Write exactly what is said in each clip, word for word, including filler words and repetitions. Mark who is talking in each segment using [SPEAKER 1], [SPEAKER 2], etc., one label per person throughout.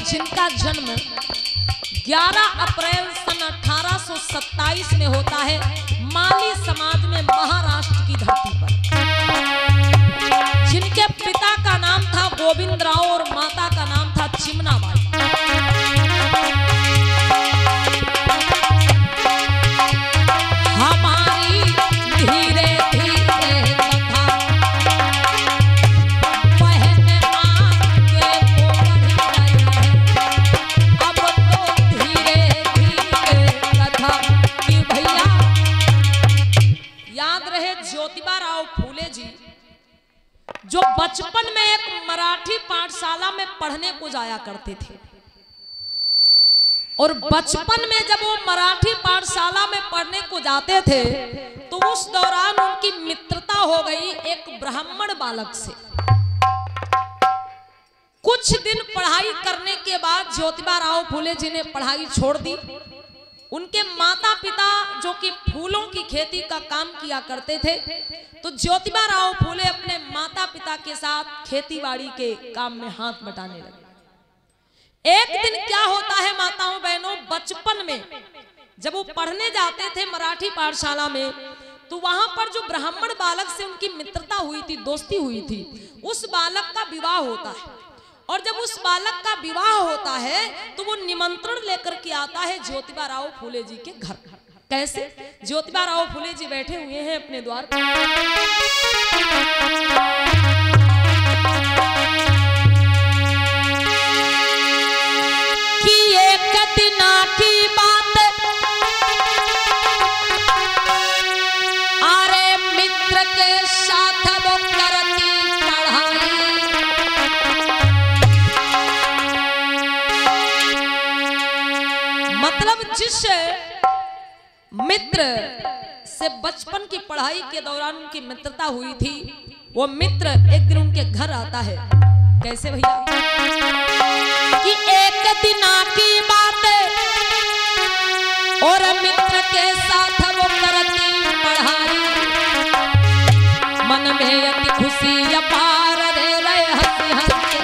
[SPEAKER 1] जिनका जन्म ग्यारह अप्रैल सन अठारह सौ सत्ताईस में होता है माली समाज में महाराष्ट्र की धरती पर, जिनके पिता का नाम था गोविंद राव और माता का नाम था चिमनाबाई। हमारी धीरे धीरे कथा बहने आगे वो बढ़ रही है, अब तो धीरे धीरे कथा कि भैया याद रहे ज्योतिबा राव फूले जी जो बचपन में एक मराठी पाठशाला में पढ़ने को जाया करते थे, और बचपन में जब वो मराठी पाठशाला में पढ़ने को जाते थे तो उस दौरान उनकी मित्रता हो गई एक ब्राह्मण बालक से। कुछ दिन पढ़ाई करने के बाद ज्योतिबा राव फूले जी ने पढ़ाई छोड़ दी। उनके माता पिता जो कि फूलों की खेती का काम किया करते थे, तो ज्योतिबा राव फूले अपने माता पिता के साथ खेतीबाड़ी के काम में हाथ बटाने लगे। एक दिन क्या होता है माताओं बहनों, बचपन में जब वो पढ़ने जाते थे मराठी पाठशाला में, तो वहां पर जो ब्राह्मण बालक से उनकी मित्रता हुई थी, दोस्ती हुई थी, उस बालक का विवाह होता है। और जब उस बालक का विवाह होता है तो वो निमंत्रण लेकर के आता है ज्योतिबा राव फूले जी के घर। कैसे? ज्योतिबा राव फूले जी बैठे हुए हैं अपने द्वार पर, कि एक दिन की बात अरे मित्र के साथ वो करती पढ़ाई, मतलब जिस मित्र से बचपन की पढ़ाई के दौरान उनकी मित्रता हुई थी, वो मित्र एक दिन उनके घर आता है। कैसे भैया? कि एक दिन की बात और मित्र के साथ वो करती पढ़ाई, मन में अति खुशी अपार रे रहे हंसी हंसी।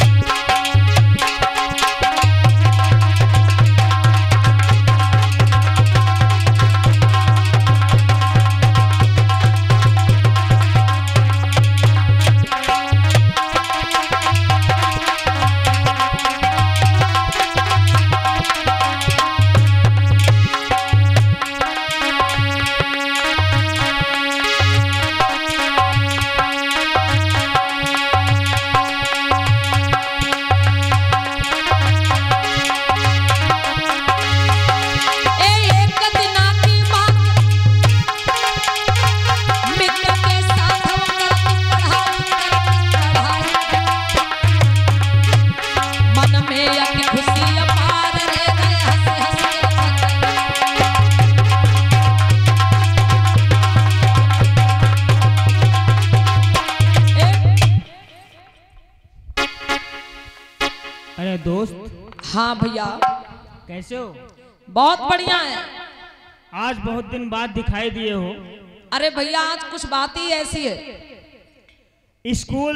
[SPEAKER 2] दोस्त।
[SPEAKER 1] हाँ भैया,
[SPEAKER 2] कैसे हो?
[SPEAKER 1] बहुत बढ़िया है।
[SPEAKER 2] आज बहुत दिन बाद दिखाई दिए हो।
[SPEAKER 1] अरे भैया आज कुछ बात ही ऐसी है।
[SPEAKER 2] स्कूल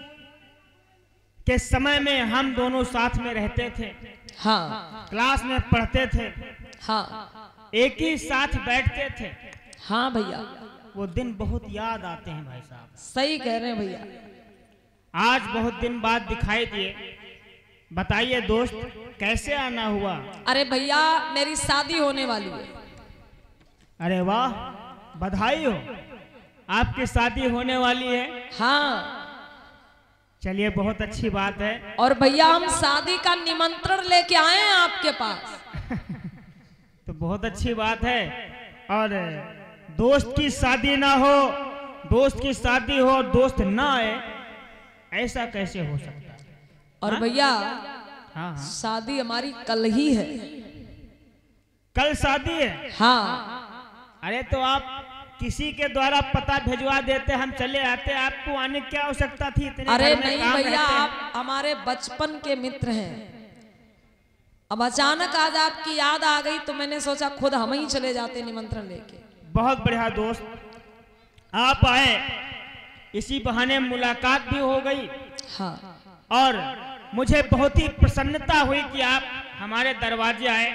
[SPEAKER 2] के समय में हम दोनों साथ में रहते थे।
[SPEAKER 1] हाँ।
[SPEAKER 2] क्लास में पढ़ते थे।
[SPEAKER 1] हाँ।
[SPEAKER 2] एक ही साथ बैठते थे।
[SPEAKER 1] हाँ भैया,
[SPEAKER 2] वो दिन बहुत याद आते हैं भाई साहब।
[SPEAKER 1] सही कह रहे हैं भैया।
[SPEAKER 2] आज बहुत दिन बाद दिखाई दिए, बताइए दोस्त कैसे आना हुआ?
[SPEAKER 1] अरे भैया मेरी शादी होने वाली है।
[SPEAKER 2] अरे वाह, बधाई हो, आपकी शादी होने वाली है।
[SPEAKER 1] हाँ।
[SPEAKER 2] चलिए बहुत अच्छी बात है।
[SPEAKER 1] और भैया हम शादी का निमंत्रण लेके आए हैं आपके पास।
[SPEAKER 2] तो बहुत अच्छी बात है। और दोस्त की शादी ना हो, दोस्त की शादी हो और दोस्त ना आए, ऐसा कैसे हो सकता है?
[SPEAKER 1] और भैया
[SPEAKER 2] हाँ हाँ,
[SPEAKER 1] शादी हमारी कल ही है।
[SPEAKER 2] कल शादी है?
[SPEAKER 1] हाँ।
[SPEAKER 2] अरे तो आप किसी के द्वारा पता भिजवा देते, हम चले आते, आपको आने की क्या आवश्यकता थी? इतने
[SPEAKER 1] अरे
[SPEAKER 2] घर में
[SPEAKER 1] नहीं
[SPEAKER 2] काम
[SPEAKER 1] भैया,
[SPEAKER 2] रहते हैं।
[SPEAKER 1] आप हमारे बचपन के मित्र हैं। अब अचानक आज आपकी याद आ गई तो मैंने सोचा खुद हम ही चले जाते निमंत्रण लेके।
[SPEAKER 2] बहुत बढ़िया दोस्त, आप आए, इसी बहाने मुलाकात भी हो गई।
[SPEAKER 1] हाँ।
[SPEAKER 2] और मुझे बहुत ही प्रसन्नता हुई कि आप हमारे दरवाजे आए।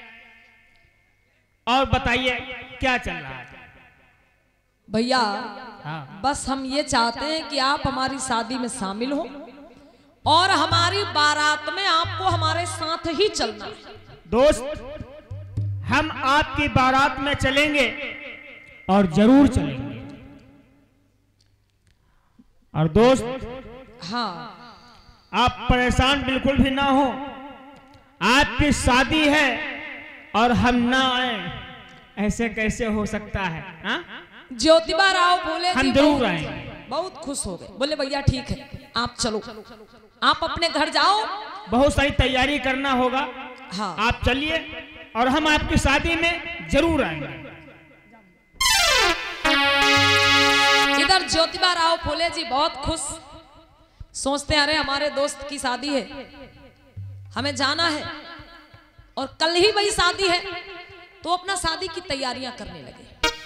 [SPEAKER 2] और बताइए क्या चल रहा है?
[SPEAKER 1] भैया
[SPEAKER 2] हाँ।
[SPEAKER 1] बस हम ये चाहते हैं कि आप हमारी शादी में शामिल हो और हमारी बारात में आपको हमारे साथ ही चलना है।
[SPEAKER 2] दोस्त, हम आपकी बारात में चलेंगे और जरूर चलेंगे। और दोस्त,
[SPEAKER 1] हाँ,
[SPEAKER 2] आप परेशान बिल्कुल भी ना हो। आपकी शादी है और हम ना आए, ऐसे कैसे हो सकता है? हा?
[SPEAKER 1] ज्योतिबा राव फूले जी
[SPEAKER 2] हम जरूर
[SPEAKER 1] बहुत-
[SPEAKER 2] आएंगे।
[SPEAKER 1] बहुत खुश हो गए, बोले भैया ठीक है आप चलो, आप अपने घर जाओ।
[SPEAKER 2] बहुत सारी तैयारी करना होगा।
[SPEAKER 1] हाँ,
[SPEAKER 2] आप चलिए और हम आपकी शादी में जरूर आएंगे।
[SPEAKER 1] इधर ज्योतिबा राव फूले जी बहुत खुश, सोचते हैं अरे हमारे दोस्त की शादी है, हमें जाना है और कल ही वही शादी है, तो अपना शादी की तैयारियां करने लगे।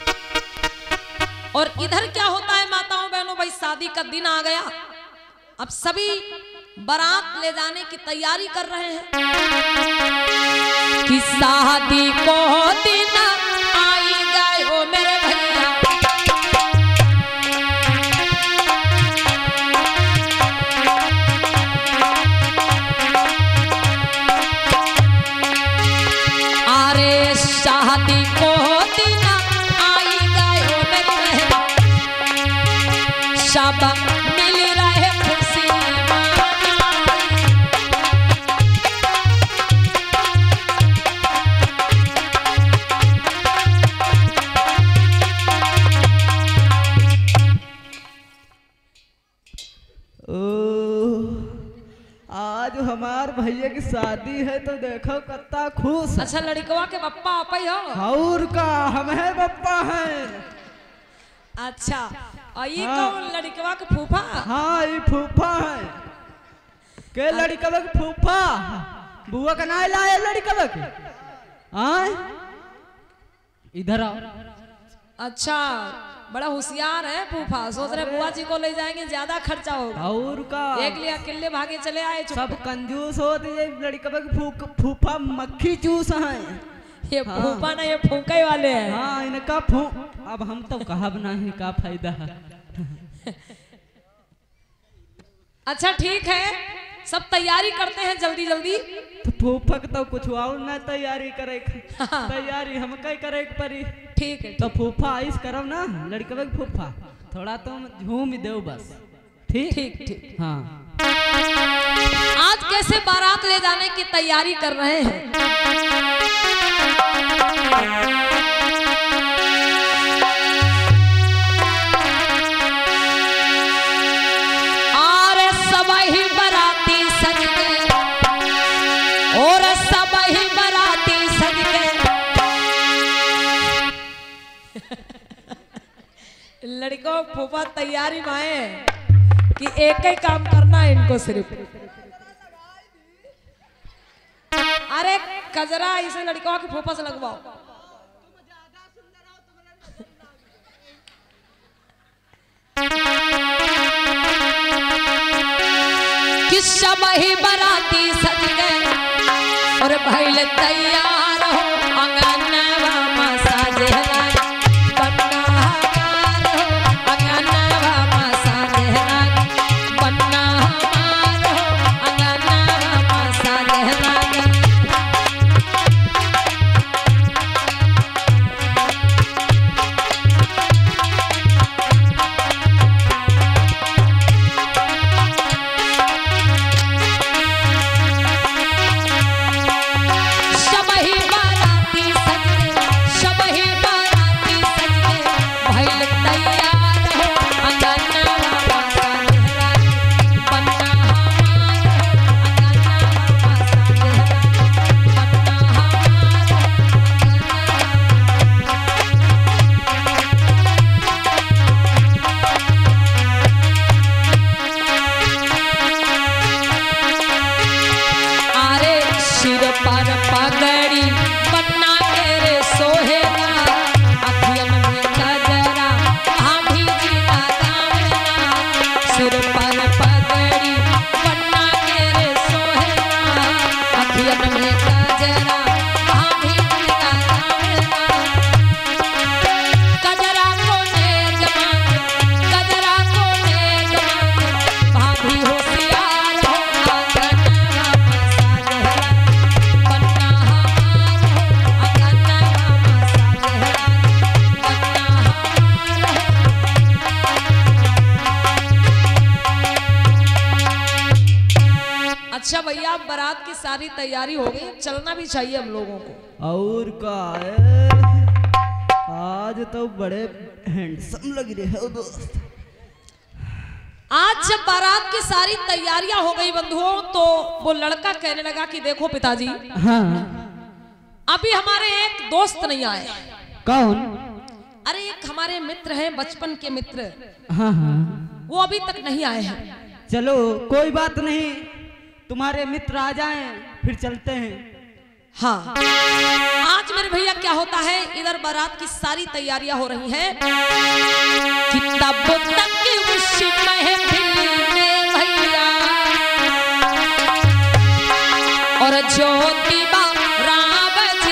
[SPEAKER 1] और इधर क्या होता है माताओं बहनों, भाई शादी का दिन आ गया, अब सभी बारात ले जाने की तैयारी कर रहे हैं कि शादी को दिन आई गए हो मेरे भैया। अरे शादी को दिन आई गए हो मेरे भैया, सब मिल रहे खुशी मनाई।
[SPEAKER 3] ओ, आज हमार भैया की शादी है तो देखो कितना खुश।
[SPEAKER 1] अच्छा लड़कवा के पप्पा आपा ही हो?
[SPEAKER 3] और का हम है पप्पा है।
[SPEAKER 1] अच्छा, और ये
[SPEAKER 3] हाँ।
[SPEAKER 1] कौन लड़कवा के फूफा?
[SPEAKER 3] हाँ ये फूफा है। के लड़कवा के फूफा बुआ का नाम लाए लड़कवा के। आए इधर आओ।
[SPEAKER 1] अच्छा, बड़ा होशियार है फूफा, सोच रहे बुआ जी को ले जाएंगे ज्यादा खर्चा होगा,
[SPEAKER 3] और का
[SPEAKER 1] एक लिए अकेले भागे चले आए चुप।
[SPEAKER 3] सब कंजूस होते ये लड़कवा के फूक- फूफा मक्खी चूस है।
[SPEAKER 1] ये
[SPEAKER 3] हाँ।
[SPEAKER 1] फूफा ना ये फूंके वाले हैं।
[SPEAKER 3] हाँ इनका फू अब हम तो कहा बना है का फायदा है।
[SPEAKER 1] अच्छा ठीक है, सब तैयारी करते हैं जल्दी जल्दी।
[SPEAKER 3] तो फूफा के तो कुछ और ना तैयारी करे।
[SPEAKER 1] हाँ।
[SPEAKER 3] तैयारी हम कई करे के परी।
[SPEAKER 1] ठीक है,
[SPEAKER 3] तो फूफा आइस करो ना लड़कवे के फूफा, थोड़ा तुम झूम ही दो बस। ठीक
[SPEAKER 1] ठीक ठीक।
[SPEAKER 3] हाँ।
[SPEAKER 1] आज कैसे बारात ले जाने की तैयारी कर रहे हैं? और सब ही बाराती सज गए, और सब ही बाराती सज गए। लड़कों फूफा तैयारी में आए हैं कि एक ही काम करना है इनको सिर्फ। अरे कजरा इसे लड़कों के फूफा से लगवाओ। कि सब ही बाराती सज गए और भइल तैयार हो, अंगनवा में साजेला बन्ना हमार हो, अंगनवा में साजेला बन्ना हमार हो, अंगनवा में साजेला। सब ही अच्छा भैया, बारात की सारी तैयारी हो गई, चलना भी चाहिए हम लोगों को।
[SPEAKER 3] और का है, आज तो बड़े हैंडसम लग रहे हो दोस्त।
[SPEAKER 1] आज जब बारात की सारी तैयारियां हो गई बंधुओं, तो वो लड़का कहने लगा कि देखो पिताजी,
[SPEAKER 3] हाँ
[SPEAKER 1] अभी हमारे एक दोस्त नहीं आए।
[SPEAKER 3] कौन?
[SPEAKER 1] अरे एक हमारे मित्र हैं, बचपन के मित्र,
[SPEAKER 3] हाँ हाँ,
[SPEAKER 1] वो अभी तक नहीं आए हैं।
[SPEAKER 3] चलो कोई बात नहीं, तुम्हारे मित्र आ जाएं फिर चलते हैं।
[SPEAKER 1] हाँ, आज मेरे भैया क्या होता है, इधर बारात की सारी तैयारियां हो रही हैं कि तब तक उस महफिल में भैया और ज्योतिबा राम जी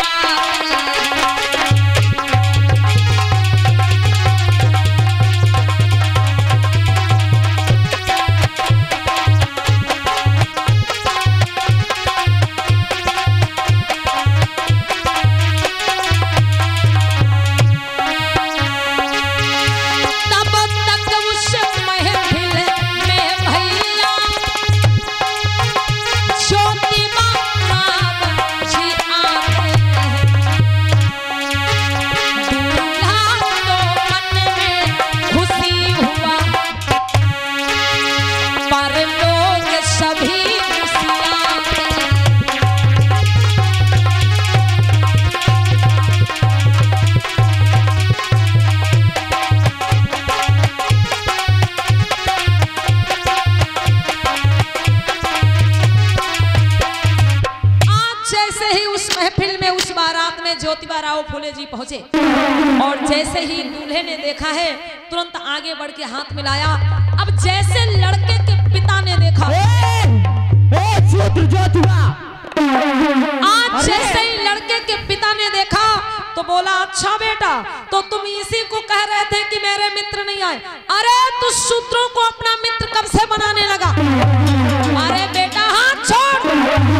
[SPEAKER 1] ज्योतिबा राव फूले जी पहुंचे और जैसे ही दूल्हे ने देखा है तुरंत आगे बढ़ के हाथ मिलाया। अब जैसे लड़के के पिता ने देखा, आज जैसे ही लड़के के पिता ने देखा तो बोला, अच्छा बेटा, तो तुम इसी को कह रहे थे कि मेरे मित्र नहीं आए। अरे तू शूद्रों को अपना मित्र कब से बनाने लगा? अरे बेटा हाथ छोड़,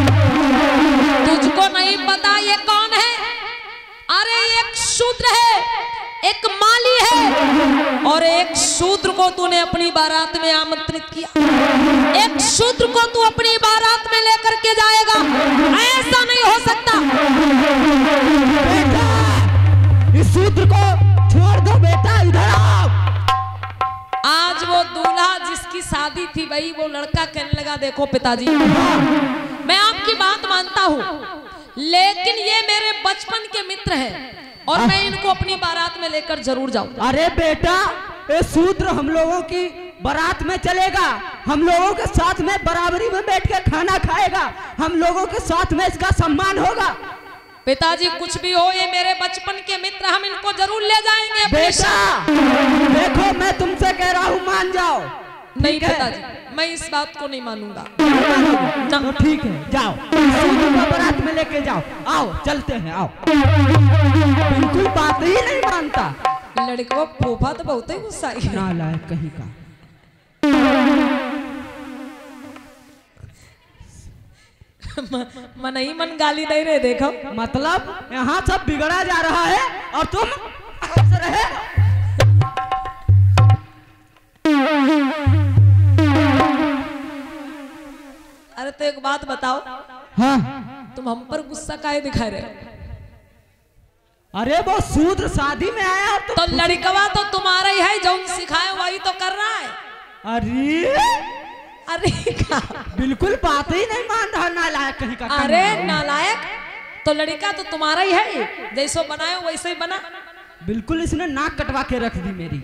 [SPEAKER 1] तुझको नहीं पता ये कौन है? अरे एक शूद्र है, एक माली है, और एक शूद्र को तूने अपनी बारात में आमंत्रित किया। एक शूद्र को तू अपनी बारात में लेकर के जाएगा? ऐसा नहीं हो सकता।
[SPEAKER 3] बेटा, इस शूद्र को छोड़ दो बेटा, इधर आओ।
[SPEAKER 1] आज वो दूल्हा जिसकी शादी थी भाई, वो लड़का कहने लगा, देखो पिताजी, मैं आपकी बात मानता हूँ, लेकिन ये मेरे बचपन के मित्र हैं और मैं इनको अपनी बारात में लेकर जरूर जाऊंगा।
[SPEAKER 3] अरे बेटा, ये शूद्र हम लोगों की बारात में चलेगा, हम लोगों के साथ में बराबरी में बैठ के खाना खाएगा, हम लोगों के साथ में इसका सम्मान होगा।
[SPEAKER 1] पिताजी कुछ भी हो, ये मेरे बचपन के मित्र, हम इनको जरूर ले जाएंगे।
[SPEAKER 3] बेटा देखो, मैं तुमसे कह रहा हूँ, मान जाओ।
[SPEAKER 1] नहीं पिताजी, मैं इस बात को नहीं मानूंगा।
[SPEAKER 3] तो ठीक है, जाओ, शूद्र को बारात में लेके जाओ। आओ चलते हैं, आओ। बिल्कुल बात ही नहीं मानता
[SPEAKER 1] लड़का। फूफा तो बहुत ही गुस्सा है,
[SPEAKER 3] नालायक कहीं का।
[SPEAKER 1] मन ही मन गाली दे रहे, देखो।
[SPEAKER 3] मतलब यहाँ सब बिगड़ा जा रहा है और तुम हंस रहे।
[SPEAKER 1] अरे तो एक बात बताओ,
[SPEAKER 3] हाँ,
[SPEAKER 1] तुम हम पर गुस्सा काहे दिखा रहे हो?
[SPEAKER 3] अरे वो शूद्र शादी में आया तो,
[SPEAKER 1] तो लड़कवा तो तुम्हारा ही है, जो सिखाए वही तो कर रहा है।
[SPEAKER 3] अरे
[SPEAKER 1] अरे का?
[SPEAKER 3] बिल्कुल बात ही नहीं मान रहा, नालायक कहीं का।
[SPEAKER 1] अरे नालायक, तो लड़का तो तुम्हारा ही है, जैसो बनाए वैसे ही बना।
[SPEAKER 3] बिल्कुल इसने नाक कटवा के रख दी मेरी।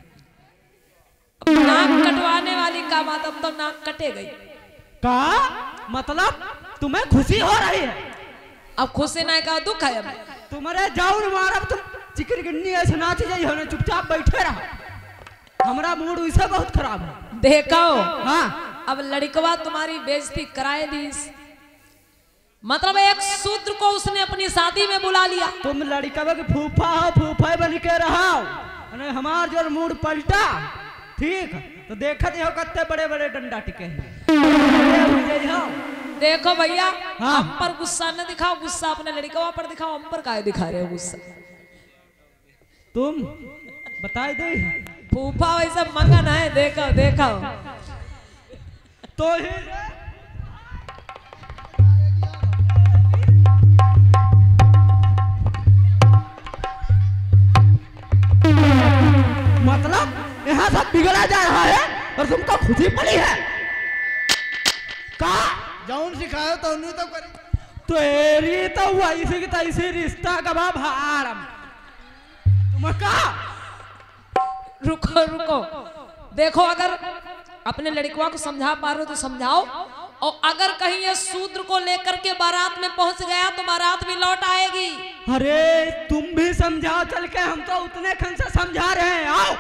[SPEAKER 1] नाक कटवाने वाली का बात, अब तो नाक कटे गई।
[SPEAKER 3] का मतलब तुम्हें खुशी हो रही है?
[SPEAKER 1] अब खुशी ना का दुख है। अब
[SPEAKER 3] तुम्हारे जाऊन मारा, तुम चिकन गिन्नी ऐसे नाच जाई हो, चुपचाप बैठे रहो। हमारा मूड वैसे बहुत खराब है।
[SPEAKER 1] देखो,
[SPEAKER 3] हाँ,
[SPEAKER 1] अब लड़कवा तुम्हारी बेइज्जती कराए दी। मतलब एक शूद्र को उसने अपनी शादी में बुला लिया।
[SPEAKER 3] तुम लड़का के फूफा हो, फूफा बन के रहो। हमार जो मूड पलटा, ठीक तो देखत हो कत्ते बड़े बड़े डंडा टिके हैं।
[SPEAKER 1] देखो भैया,
[SPEAKER 3] हाँ।
[SPEAKER 1] हम पर गुस्सा न दिखाओ, गुस्सा अपने लड़कवा पर दिखाओ। हम पर काहे दिखा रहे हो गुस्सा?
[SPEAKER 3] तुम बता दे,
[SPEAKER 1] फूफा वैसे मगन है। देखो देखो,
[SPEAKER 3] तो ही यहाँ सब बिगड़ा जा रहा है और तुमको खुशी पड़ी है का
[SPEAKER 4] जौन सिखायो तो नहीं तो करी
[SPEAKER 3] तेरी तो वैसे की तैसे रिश्ता का भार तुम का
[SPEAKER 1] रुको रुको, देखो अगर अपने लड़कवा को समझा पा रहे हो तो समझाओ, और अगर कहीं ये शूद्र को लेकर के बारात में पहुंच गया तो बारात भी लौट आएगी।
[SPEAKER 3] अरे तुम भी समझाओ चल के, हम तो उतने खन से समझा रहे हैं। आओ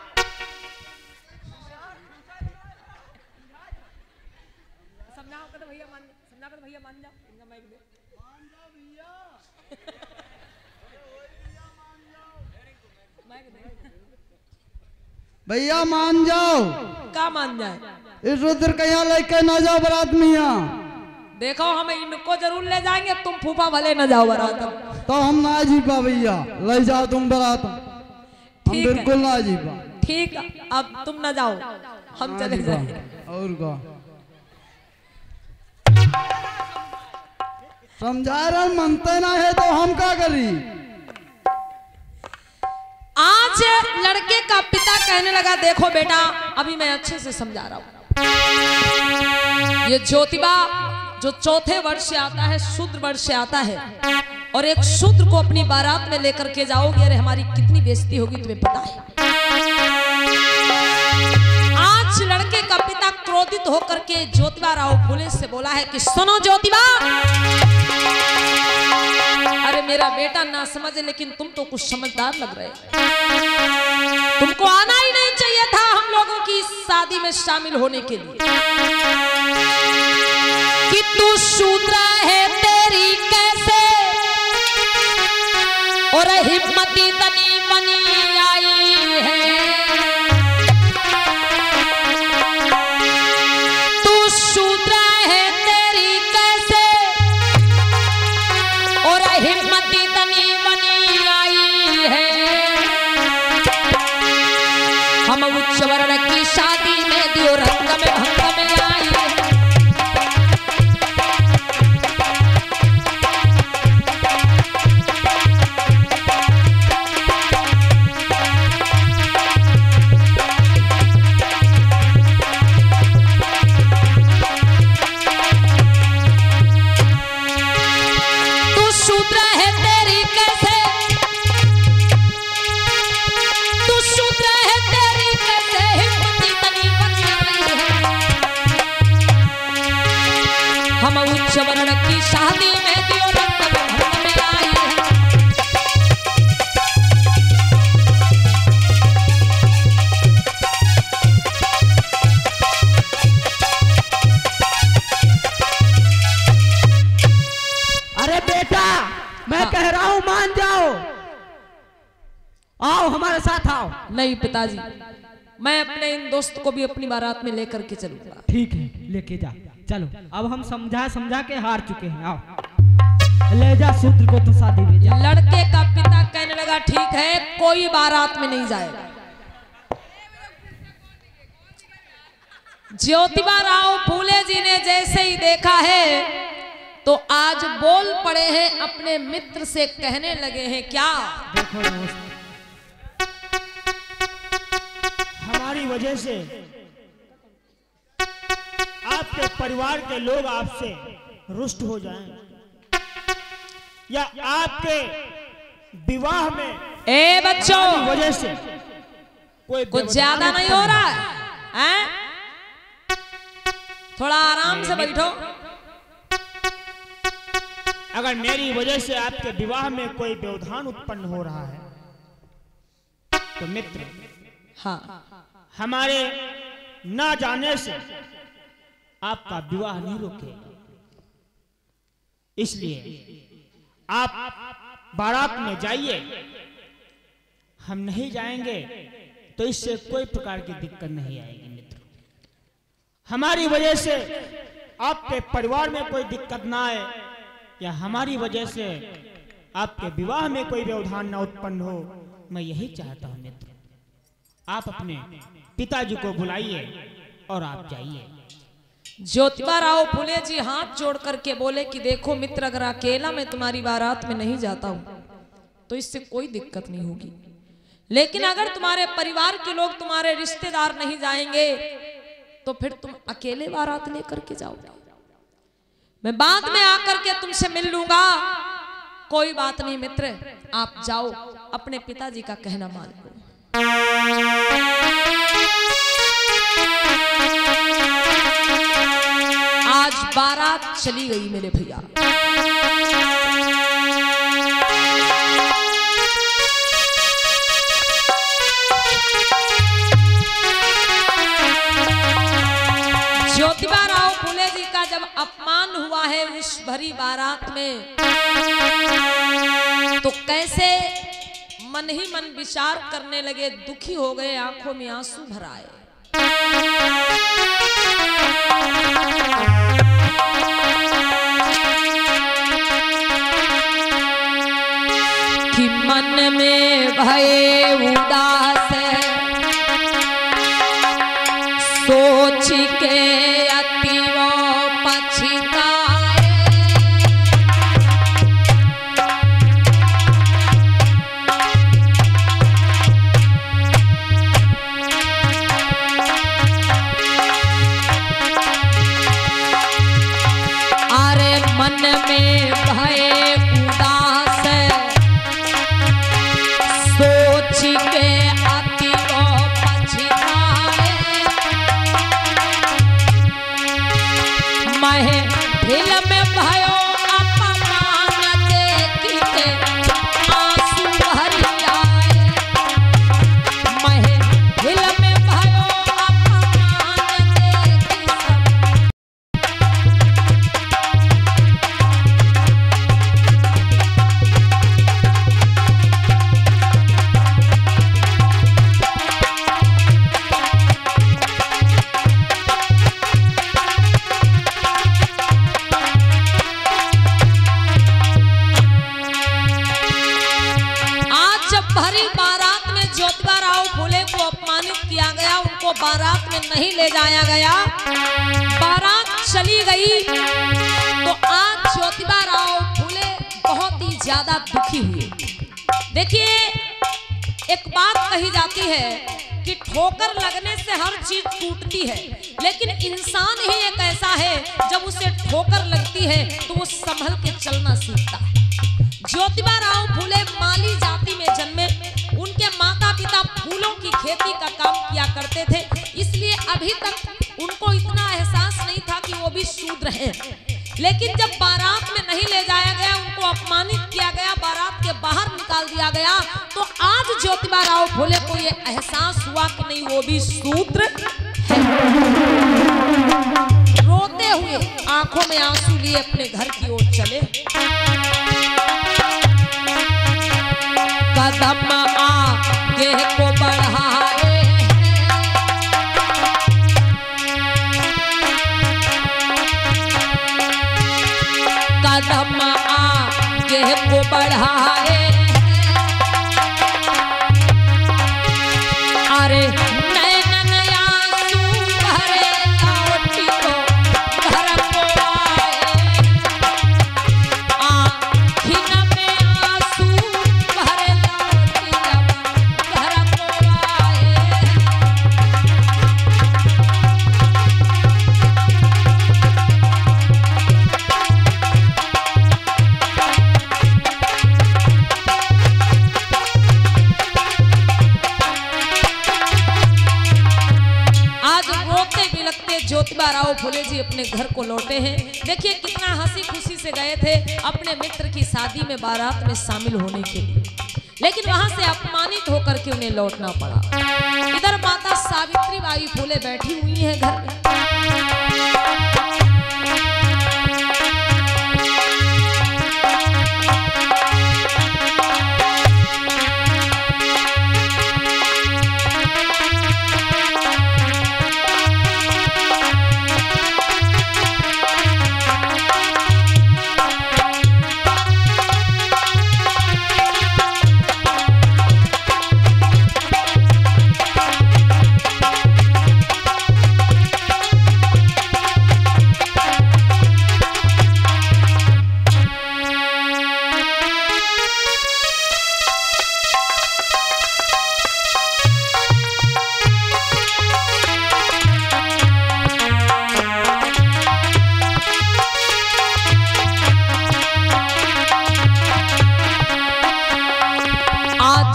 [SPEAKER 1] समझाओ कर भैया मान, समझा कर भैया मान जाओ, इनका माइक दे। मान जाओ भैया, माइक दे
[SPEAKER 4] भैया मान जाओ।
[SPEAKER 1] का मान जाए?
[SPEAKER 4] इस रुद्र के यहाँ लेके ना जाओ बारात मियाँ।
[SPEAKER 1] देखो हम इनको जरूर ले जाएंगे, तुम फूफा भले न जाओ बारात।
[SPEAKER 4] तो हम ना जीपा भैया, ले जाओ तुम बारात, हम
[SPEAKER 1] ठीक है।
[SPEAKER 4] बिल्कुल ना जीपा।
[SPEAKER 1] ठीक है, अब तुम न जाओ, हम
[SPEAKER 4] ना
[SPEAKER 1] चले
[SPEAKER 4] जीपा।
[SPEAKER 1] जाएंगे।
[SPEAKER 4] और का समझा रहे मनते ना है तो हम क्या करी।
[SPEAKER 1] आज लड़के का पिता कहने लगा, देखो बेटा अभी मैं अच्छे से समझा रहा हूं, ये ज्योतिबा जो चौथे वर्ष से आता है, शूद्र वर्ष से आता है, और एक शूद्र को अपनी बारात में लेकर के जाओगे, अरे हमारी कितनी बेइज्जती होगी तुम्हें पता है। आज लड़के का पिता क्रोधित होकर के ज्योतिबा राव फूले से बोला है कि सुनो ज्योतिबा, अरे मेरा बेटा ना समझे लेकिन तुम तो कुछ समझदार लग रहे, तुमको आना ही नहीं चाहिए था हम लोगों की शादी में शामिल होने के लिए, कि तू शूद्र है तेरी कैसे, और हिम्मती तनी बनी आई है, तू शूद्र है तेरी कैसे, और हिम्मती तनी बनी आई है, हम उच्च वर्ण की शादी में दियो रंग में भंग में आई है। हम उच्च वर्ण की शादी में दियो रंग में भंग में आई है।
[SPEAKER 3] अरे बेटा मैं
[SPEAKER 1] हाँ।
[SPEAKER 3] कह रहा हूँ मान जाओ, आओ हमारे साथ आओ।
[SPEAKER 1] नहीं पिताजी, मैं अपने इन दोस्त को भी अपनी बारात में लेकर के चलूंगा।
[SPEAKER 3] ठीक है लेके जा, चलो अब हम समझा समझा के हार चुके हैं, आओ ले जा शूद्र को तो शादी में जा।
[SPEAKER 1] लड़के का पिता कहने लगा ठीक है, कोई बारात में नहीं जाएगा। ज्योतिबा राव फूले जी ने जैसे ही देखा है तो आज बोल पड़े हैं, अपने मित्र से कहने लगे हैं क्या,
[SPEAKER 2] देखो दोस्त, हमारी वजह से आपके परिवार के लोग आपसे रुष्ट हो जाएं, या आपके विवाह में
[SPEAKER 1] ए बच्चों
[SPEAKER 2] हमारी वजह से कोई
[SPEAKER 1] कुछ ज्यादा नहीं हो रहा है, हैं? थोड़ा आराम से बैठो।
[SPEAKER 2] अगर मेरी वजह से आपके विवाह में कोई व्यवधान उत्पन्न हो रहा है तो मित्र,
[SPEAKER 1] हाँ,
[SPEAKER 2] हमारे ना जाने से आपका विवाह नहीं रोकेगा, इसलिए आप बारात में जाइए, हम नहीं जाएंगे तो इससे कोई प्रकार की दिक्कत नहीं आएगी मित्र। हमारी वजह से आपके परिवार में कोई दिक्कत ना आए, या हमारी वजह से आपके विवाह में कोई व्यवधान ना उत्पन्न हो, मैं यही चाहता हूं मित्र। आप अपने पिताजी को बुलाइए और आप जाइए।
[SPEAKER 1] ज्योतिबा राव फूले जी हाथ जोड़ करके बोले कि देखो मित्र, अगर अकेला मैं तुम्हारी बारात में नहीं जाता हूं तो इससे कोई दिक्कत नहीं होगी, लेकिन अगर तुम्हारे परिवार के लोग, तुम्हारे रिश्तेदार नहीं जाएंगे तो फिर तुम अकेले बारात लेकर के जाओगे। मैं बाद में आकर के तुमसे मिल लूंगा। कोई बात नहीं मित्र, आप जाओ, अपने पिताजी का कहना मान लो। आज बारात चली गई मेरे भैया। ज्योतिबा राव फूले जी का जब अपमान हुआ है उस भरी बारात में, तो कैसे मन ही मन विचार करने लगे, दुखी हो गए, आंखों में आंसू भर आए। कि मन में भय उदास सोच के अति वो पछताए। अरे मन में भय उदास सोच के अति वो पछताए। महफिल में भयो अपमान देखी के आंसू भर आए। महफिल में भयो अपमान देखी सब। भरी बारात में ज्योतिबा राव फूले को अपमानित किया गया, उनको बारात में नहीं ले जाया गया, बारात चली गई। तो आज ज्योतिबा राव फूले बहुत ही ज्यादा दुखी हुए। देखिए, एक बात कही जाती है कि ठोकर लगने से हर चीज टूटती है, लेकिन इंसान ही एक ऐसा है जब उसे ठोकर लगती है तो वो संभल के चलना सीखता है। ज्योतिबा राव फूले माली जाति में जन्मे, उनके माता पिता फूलों की खेती का काम किया करते थे, इसलिए अभी तक उनको इतना एहसास नहीं था कि वो भी शूद्र हैं। लेकिन जब बारात में नहीं ले जाया गया, उनको अपमानित किया गया, बारात के बाहर निकाल दिया गया, तो आज ज्योतिबा राव फूले को ये एहसास हुआ कि नहीं, वो भी शूद्र है। रोते हुए आंखों में आंसू लिए अपने घर की ओर चले। कदम आगे को बढ़ाए, कदम आगे को बढ़ाए। अरे नैनन आंसू भरे लौटी को घर को आए। आँखिन में आंसू भरे लौटी जब घर को आए। ज्योतिबा राव फूले जी अपने घर को लौटे हैं। देखिए कितना हंसी खुशी से गए थे अपने मित्र की शादी में बारात में शामिल होने के लिए, लेकिन वहां से अपमानित होकर के उन्हें लौटना पड़ा। इधर माता सावित्री बाई फूले बैठी हुई है घर में।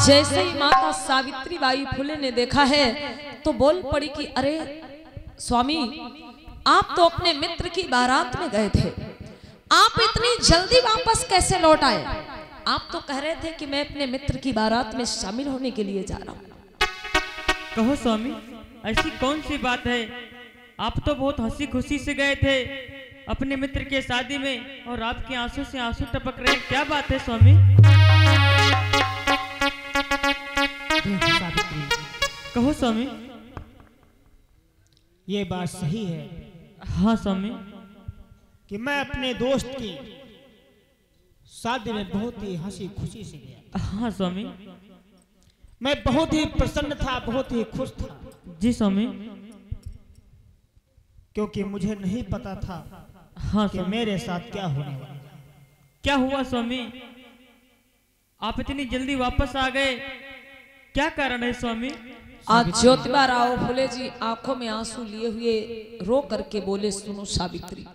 [SPEAKER 1] जैसे ही माता सावित्री बाई फुले ने देखा है तो बोल पड़ी कि अरे स्वामी, आप तो अपने मित्र की बारात में गए थे, आप इतनी जल्दी वापस कैसे लौट आए? आप तो कह रहे थे कि मैं अपने मित्र की बारात में शामिल होने के लिए जा रहा हूँ।
[SPEAKER 5] कहो स्वामी, ऐसी कौन सी बात है? आप तो बहुत हंसी खुशी से गए थे अपने मित्र के शादी में और आपके आंसू से आंसू टपक रहे, क्या बात है स्वामी? कहो स्वामी।
[SPEAKER 2] ये बात सही है।
[SPEAKER 5] हाँ स्वामी।
[SPEAKER 2] कि मैं अपने दोस्त की शादी में बहुत ही हंसी खुशी से गया।
[SPEAKER 5] हाँ स्वामी।
[SPEAKER 2] मैं बहुत ही प्रसन्न था, बहुत ही खुश था।
[SPEAKER 5] जी स्वामी।
[SPEAKER 2] क्योंकि मुझे नहीं पता था
[SPEAKER 5] हाँ
[SPEAKER 2] कि मेरे साथ क्या होने वाला।
[SPEAKER 5] क्या हुआ स्वामी? आप इतनी जल्दी वापस आ गए, क्या कारण है स्वामी?
[SPEAKER 1] आज ज्योतिबा राव फुले जी आंखों में आंसू लिए हुए रो करके बोले, सुनो सावित्री,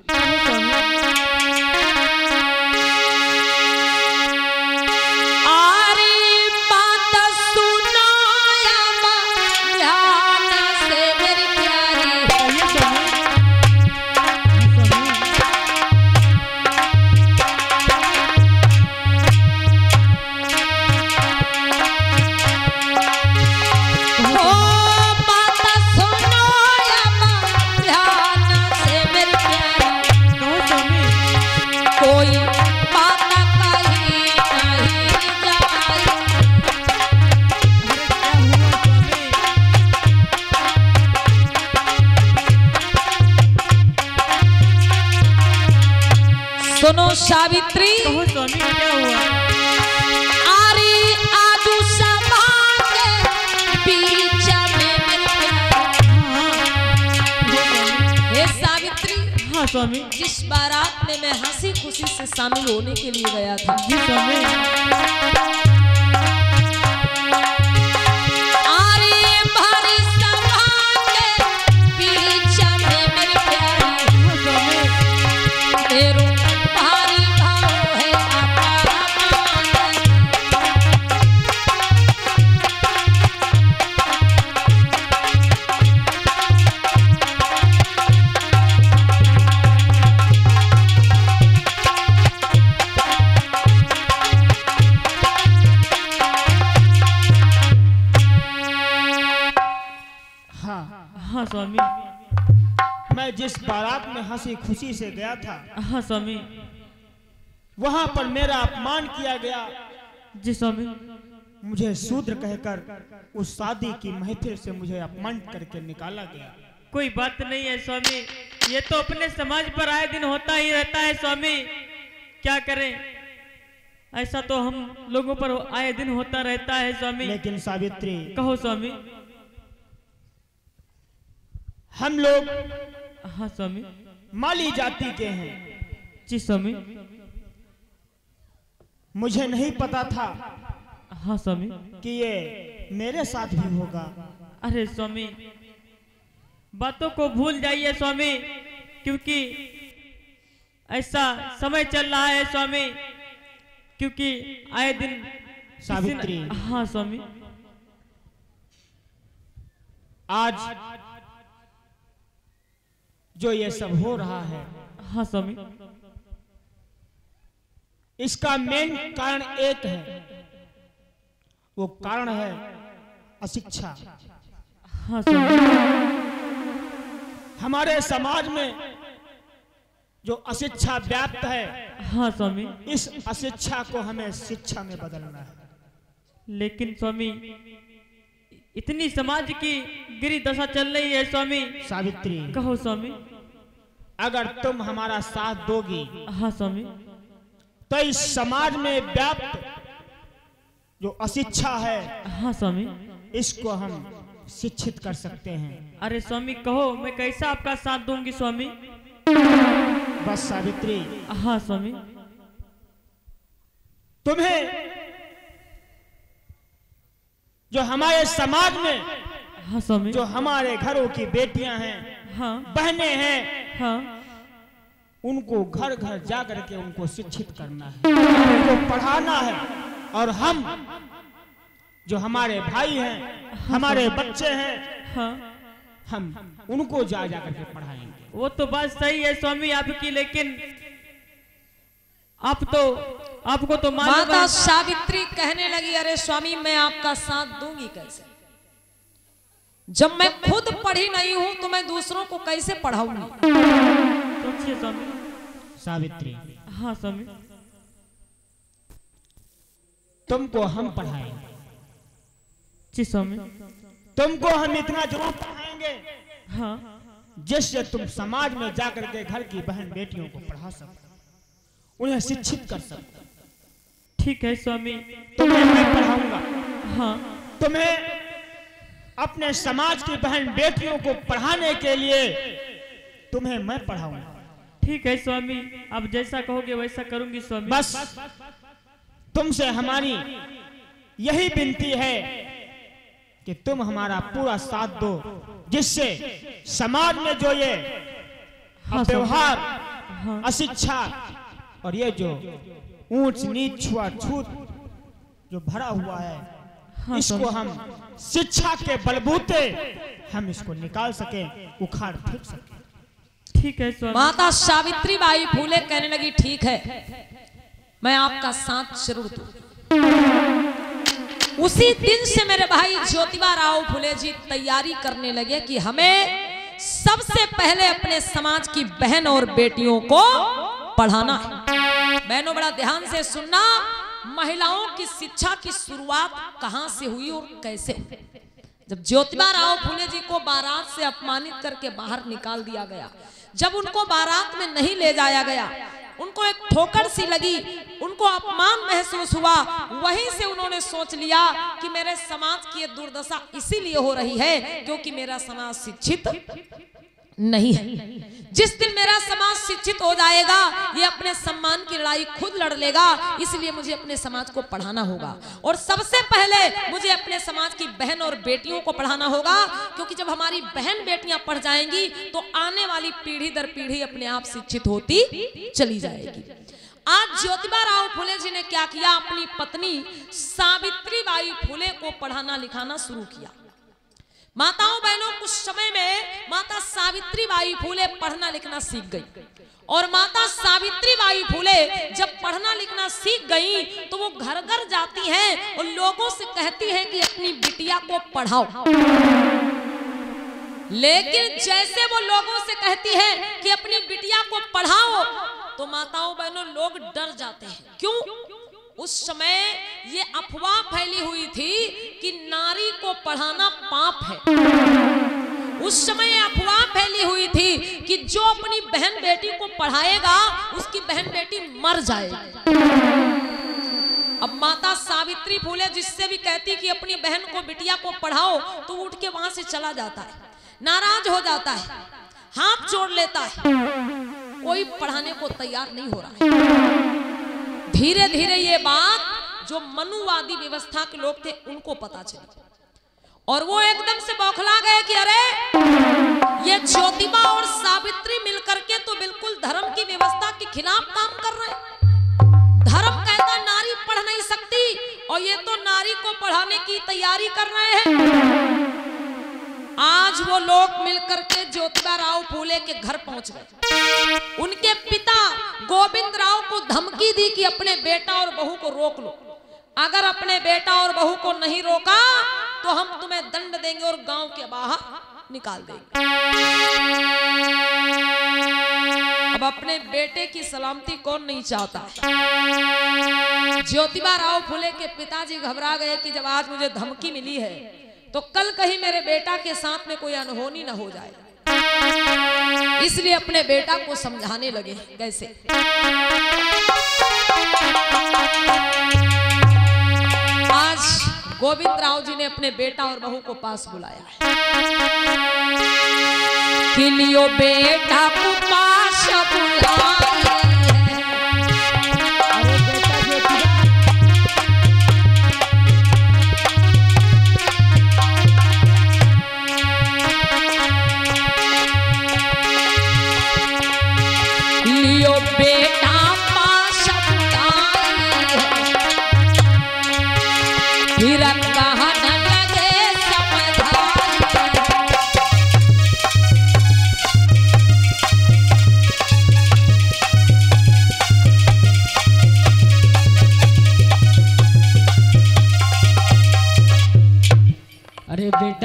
[SPEAKER 1] सुनो सावित्री,
[SPEAKER 5] कहो स्वामी, क्या हुआ?
[SPEAKER 1] आरी आजू सभा के बीच में मेरे हे सावित्री।
[SPEAKER 5] हाँ स्वामी।
[SPEAKER 1] जिस बारात में मैं हंसी खुशी से शामिल होने के लिए गया था,
[SPEAKER 5] जी स्वामी। हाँ स्वामी।
[SPEAKER 2] मैं जिस बारात में हंसी खुशी से गया था,
[SPEAKER 5] हाँ स्वामी,
[SPEAKER 2] वहां पर मेरा अपमान किया गया।
[SPEAKER 5] जी स्वामी।
[SPEAKER 2] मुझे शूद्र कहकर उस शादी की महफिल से मुझे अपमान करके निकाला गया।
[SPEAKER 5] कोई बात नहीं है स्वामी, ये तो अपने समाज पर आए दिन होता ही रहता है स्वामी, क्या करें, ऐसा तो हम लोगों पर आए दिन होता रहता है स्वामी।
[SPEAKER 2] लेकिन सावित्री,
[SPEAKER 5] कहो स्वामी।
[SPEAKER 2] हम लोग
[SPEAKER 5] हाँ स्वामी।
[SPEAKER 2] माली जाति के हैं।
[SPEAKER 5] जी स्वामी।
[SPEAKER 2] मुझे नहीं पता था
[SPEAKER 5] हाँ स्वामी
[SPEAKER 2] कि ये मेरे साथ भी होगा।
[SPEAKER 5] अरे स्वामी, बातों को भूल जाइए स्वामी, क्योंकि ऐसा समय चल रहा है स्वामी, क्योंकि आए दिन
[SPEAKER 2] सावित्री,
[SPEAKER 5] हाँ स्वामी,
[SPEAKER 2] आज जो ये सब हो रहा है,
[SPEAKER 5] हाँ स्वामी,
[SPEAKER 2] इसका मेन कारण एक है, वो कारण है अशिक्षा।
[SPEAKER 5] हाँ स्वामी।
[SPEAKER 2] हमारे समाज में जो अशिक्षा व्याप्त है,
[SPEAKER 5] हाँ स्वामी,
[SPEAKER 2] इस अशिक्षा को हमें शिक्षा में बदलना है।
[SPEAKER 5] लेकिन स्वामी, इतनी समाज की गिरी दशा चल रही है स्वामी।
[SPEAKER 2] सावित्री,
[SPEAKER 5] कहो स्वामी।
[SPEAKER 2] अगर तुम हमारा साथ दोगी,
[SPEAKER 5] हाँ स्वामी,
[SPEAKER 2] तो इस समाज में व्याप्त जो अशिक्षा है,
[SPEAKER 5] हाँ स्वामी,
[SPEAKER 2] इसको हम शिक्षित कर सकते हैं।
[SPEAKER 5] अरे स्वामी कहो, मैं कैसा आपका साथ दूंगी स्वामी।
[SPEAKER 2] बस सावित्री,
[SPEAKER 5] हाँ स्वामी,
[SPEAKER 2] तुम्हें जो हमारे समाज में,
[SPEAKER 5] हाँ स्वामी,
[SPEAKER 2] जो हमारे घरों की बेटियां हैं,
[SPEAKER 5] हाँ
[SPEAKER 2] बहनें हैं,
[SPEAKER 5] हाँ,
[SPEAKER 2] उनको घर घर जा करके उनको शिक्षित करना है, उनको पढ़ाना है। और हम जो हमारे भाई हैं, हमारे बच्चे हैं,
[SPEAKER 5] हाँ
[SPEAKER 2] हम उनको जा जा करके पढ़ाएंगे।
[SPEAKER 5] वो तो बात सही है स्वामी आपकी, लेकिन आप तो आपको तो मालूम
[SPEAKER 1] माता
[SPEAKER 5] है।
[SPEAKER 1] सावित्री कहने लगी, अरे स्वामी मैं आपका साथ दूंगी कैसे, जब मैं खुद पढ़ी नहीं हूं तो मैं दूसरों को कैसे पढ़ाऊंगी।
[SPEAKER 5] सोचिए स्वामी।
[SPEAKER 2] सावित्री,
[SPEAKER 5] हाँ स्वामी।
[SPEAKER 2] तुमको हम पढ़ाएंगे,
[SPEAKER 5] जी स्वामी।
[SPEAKER 2] तुमको हम इतना जरूर पढ़ाएंगे
[SPEAKER 5] हाँ
[SPEAKER 2] जिससे तुम समाज में जाकर के घर की बहन बेटियों को पढ़ा सको, उन्हें शिक्षित कर सको।
[SPEAKER 5] ठीक है स्वामी।
[SPEAKER 2] तुम्हें मैं पढ़ाऊंगा,
[SPEAKER 5] हाँ
[SPEAKER 2] तुम्हें अपने समाज की बहन बेटियों को पढ़ाने के लिए तुम्हें मैं पढ़ाऊंगा।
[SPEAKER 5] ठीक है स्वामी, आप जैसा कहोगे वैसा करूंगी स्वामी।
[SPEAKER 2] बस तुमसे हमारी यही विनती है कि तुम हमारा पूरा साथ दो, जिससे समाज में जो ये
[SPEAKER 5] हाँ,
[SPEAKER 2] व्यवहार,
[SPEAKER 5] हाँ।
[SPEAKER 2] अशिक्षा और ये जो ऊंच नीच छुआछूत जो भरा हुआ है,
[SPEAKER 5] हाँ,
[SPEAKER 2] इसको हम शिक्षा के बलबूते हम इसको निकाल सके, उखाड़ फेंक सके।
[SPEAKER 5] ठीक है स्वामी।
[SPEAKER 1] माता सावित्री बाई फूले कहने लगी, ठीक है मैं आपका साथ जरूर दूं। उसी दिन से मेरे भाई ज्योतिबा राव फूले जी तैयारी करने लगे कि हमें सबसे पहले अपने समाज की बहन और बेटियों को पढ़ाना है। बहनों बड़ा ध्यान से सुनना, महिलाओं की शिक्षा की शुरुआत कहां से हुई और कैसे हुई। जब ज्योतिबा राव फूले जी को बारात से अपमानित करके बाहर निकाल दिया गया, जब उनको बारात में नहीं ले जाया गया, उनको एक ठोकर सी लगी, उनको अपमान महसूस हुआ, वहीं से उन्होंने सोच लिया कि मेरे समाज की ये दुर्दशा इसीलिए हो रही है क्योंकि मेरा समाज शिक्षित नहीं है। जिस दिन मेरा समाज शिक्षित हो जाएगा, ये अपने सम्मान की लड़ाई खुद लड़ लेगा, इसलिए मुझे अपने समाज को पढ़ाना होगा। और सबसे पहले मुझे अपने समाज की बहन और बेटियों को पढ़ाना होगा, क्योंकि जब हमारी बहन बेटियां पढ़ जाएंगी तो आने वाली पीढ़ी दर पीढ़ी अपने आप शिक्षित होती चली जाएगी। आज ज्योतिबा राव फूले जी ने क्या किया, अपनी पत्नी सावित्री बाई फूले को पढ़ाना लिखाना शुरू किया। माताओं बहनों, कुछ समय में माता सावित्री बाई फूले पढ़ना लिखना सीख गई। और माता सावित्री बाई फूले जब पढ़ना लिखना सीख गई तो वो घर घर जाती हैं और लोगों से कहती हैं कि अपनी बिटिया को पढ़ाओ। लेकिन जैसे वो लोगों से कहती है कि अपनी बिटिया को पढ़ाओ, तो माताओं बहनों लोग डर जाते हैं। क्यों? उस समय ये अफवाह फैली हुई थी कि नारी को पढ़ाना पाप है। उस समय अफवाह फैली हुई थी कि जो अपनी बहन बेटी को पढ़ाएगा उसकी बहन बेटी मर जाएगी। अब माता सावित्री फूले जिससे भी कहती कि अपनी बहन को बिटिया को पढ़ाओ, तो उठ के वहां से चला जाता है, नाराज हो जाता है, हाथ जोड़ लेता है, कोई पढ़ाने को तैयार नहीं हो रहा है। धीरे धीरे ये बात जो मनुवादी व्यवस्था के लोग थे उनको पता चली और वो एकदम से बौखला गए कि अरे ये ज्योतिबा और सावित्री मिलकर के तो बिल्कुल धर्म की व्यवस्था के खिलाफ काम कर रहे हैं। धर्म कहता नारी पढ़ नहीं सकती और ये तो नारी को पढ़ाने की तैयारी कर रहे हैं। आज वो लोग मिलकर के ज्योतिबा राव फूले के घर पहुंच गए। उनके पिता गोविंद राव को धमकी दी कि अपने बेटा और बहू को रोक लो, अगर अपने बेटा और बहू को नहीं रोका तो हम तुम्हें दंड देंगे और गांव के बाहर निकाल देंगे। अब अपने बेटे की सलामती कौन नहीं चाहता है। ज्योतिबा राव फूले के पिताजी घबरा गए कि जब आज मुझे धमकी मिली है तो कल कहीं मेरे बेटा के साथ में कोई अनहोनी न हो जाए, इसलिए अपने बेटा को समझाने लगे। कैसे? आज गोविंद राव जी ने अपने बेटा और बहू को पास बुलाया कि लियो बेटा को पास बुलाया। फिर कहा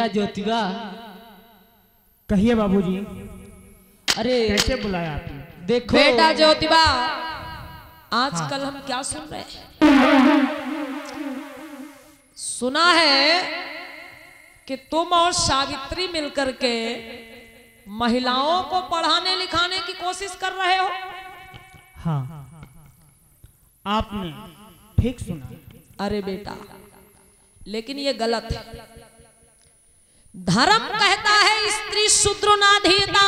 [SPEAKER 3] बेटा ज्योतिबा।
[SPEAKER 2] कहिए बाबूजी,
[SPEAKER 3] अरे
[SPEAKER 2] कैसे बुलाया आपने?
[SPEAKER 3] देखो
[SPEAKER 1] बेटा ज्योतिबा, आजकल हम क्या सुन रहे हैं? सुना है कि तुम और सावित्री मिलकर के महिलाओं को पढ़ाने लिखाने की कोशिश कर रहे हो।
[SPEAKER 2] हाँ, आपने ठीक सुना।
[SPEAKER 1] अरे बेटा, लेकिन ये गलत है। धर्म कहता है स्त्री शूद्र नाधीता।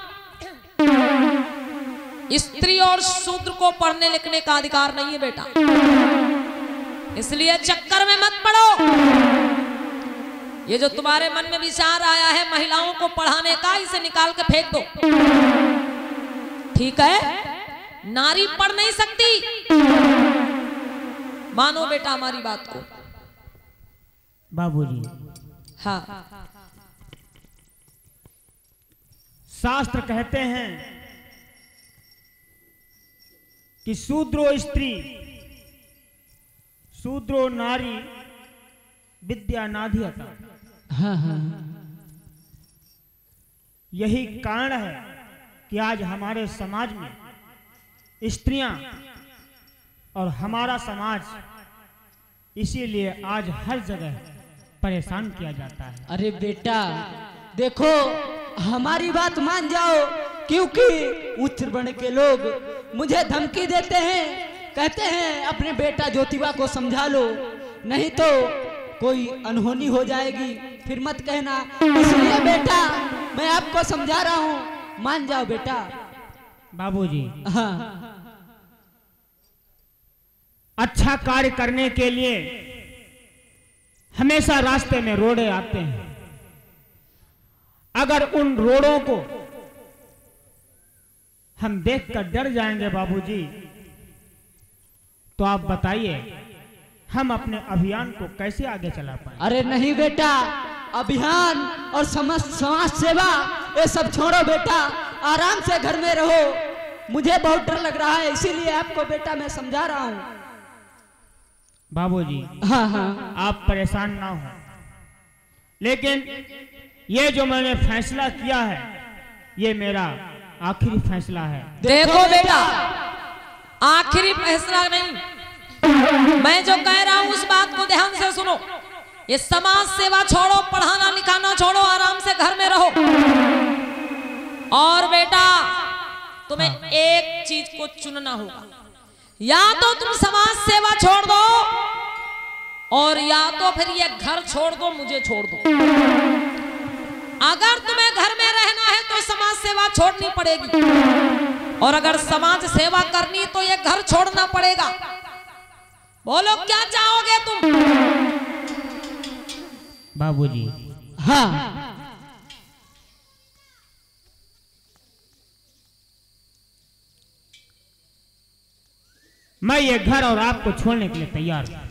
[SPEAKER 1] स्त्री और शूद्र को पढ़ने लिखने का अधिकार नहीं है बेटा, इसलिए चक्कर में मत पड़ो। ये जो तुम्हारे मन में विचार आया है महिलाओं को पढ़ाने का, इसे निकाल के फेंक दो। ठीक है, नारी पढ़ नहीं सकती। मानो बेटा हमारी बात को।
[SPEAKER 2] बाबूजी,
[SPEAKER 1] हाँ,
[SPEAKER 2] शास्त्र कहते हैं कि शूद्रो स्त्री शूद्रो नारी विद्या नाधियता।
[SPEAKER 3] हाँ हाँ
[SPEAKER 2] यही कारण है कि आज हमारे समाज में स्त्रियां और हमारा समाज इसीलिए आज हर जगह परेशान किया जाता है।
[SPEAKER 3] अरे बेटा देखो, हमारी बात मान जाओ, क्योंकि उच्च वर्ण के लोग मुझे धमकी देते हैं, कहते हैं अपने बेटा ज्योतिबा को समझा लो, नहीं तो कोई अनहोनी हो जाएगी, फिर मत कहना। इसलिए बेटा मैं आपको समझा रहा हूँ, मान जाओ बेटा।
[SPEAKER 2] बाबूजी,
[SPEAKER 3] हाँ
[SPEAKER 2] अच्छा कार्य करने के लिए हमेशा रास्ते में रोड़े आते हैं। अगर उन रोड़ों को हम देखकर डर जाएंगे बाबूजी, तो आप बताइए हम अपने अभियान को कैसे आगे चला पाएं?
[SPEAKER 3] अरे नहीं बेटा, अभियान और समाज समाज सेवा ये सब छोड़ो बेटा, आराम से घर में रहो। मुझे बहुत डर लग रहा है, इसीलिए आपको बेटा मैं समझा रहा हूँ।
[SPEAKER 2] बाबूजी,
[SPEAKER 3] हाँ हाँ
[SPEAKER 2] आप परेशान ना हो, लेकिन ये जो मैंने फैसला किया है ये मेरा आखिरी फैसला है।
[SPEAKER 1] देखो बेटा, आखिरी फैसला नहीं, मैं जो कह रहा हूं उस बात को ध्यान से सुनो। ये समाज सेवा छोड़ो, पढ़ाना लिखाना छोड़ो, आराम से घर में रहो। और बेटा तुम्हें एक चीज को चुनना होगा, या तो तुम समाज सेवा छोड़ दो और या तो फिर ये घर छोड़ दो, मुझे छोड़ दो। अगर तुम्हें घर में रहना है तो समाज सेवा छोड़नी पड़ेगी, और अगर समाज सेवा करनी तो ये घर छोड़ना पड़ेगा। बोलो क्या चाहोगे तुम?
[SPEAKER 2] बाबूजी,
[SPEAKER 3] हाँ
[SPEAKER 2] मैं ये घर और आपको छोड़ने के लिए तैयार हूं।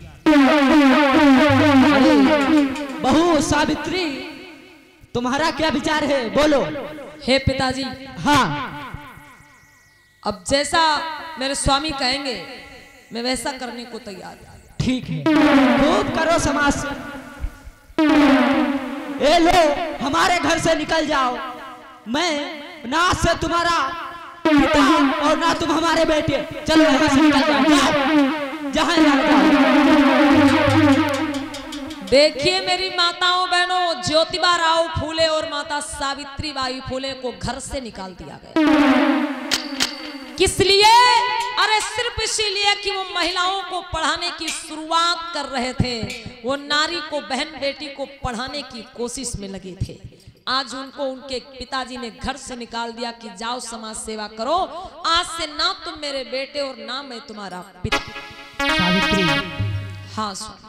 [SPEAKER 3] बहू सावित्री, तुम्हारा क्या विचार है, बोलो।
[SPEAKER 1] हे पिताजी,
[SPEAKER 3] हाँ
[SPEAKER 1] अब जैसा मेरे स्वामी कहेंगे मैं वैसा करने को तैयार हूं।
[SPEAKER 3] ठीक है, खूब करो समाज से। ए लो, हमारे घर से निकल जाओ। मैं ना से तुम्हारा पिता और ना तुम हमारे बेटे। चलो यहाँ से निकल जाओ, जाओ जहाँ जाओ।
[SPEAKER 1] देखिए मेरी माताओं बहनों, ज्योतिबा राव फूले और माता सावित्री बाई फूले को घर से निकाल दिया गया। किस लिए? अरे सिर्फ इसीलिए कि वो महिलाओं को पढ़ाने की शुरुआत कर रहे थे, वो नारी को, बहन बेटी को पढ़ाने की कोशिश में लगे थे। आज उनको उनके पिताजी ने घर से निकाल दिया कि जाओ समाज सेवा करो। आज से ना तुम मेरे बेटे और ना मैं तुम्हारा पिता।
[SPEAKER 2] सावित्री,
[SPEAKER 1] हाँ स्वामी।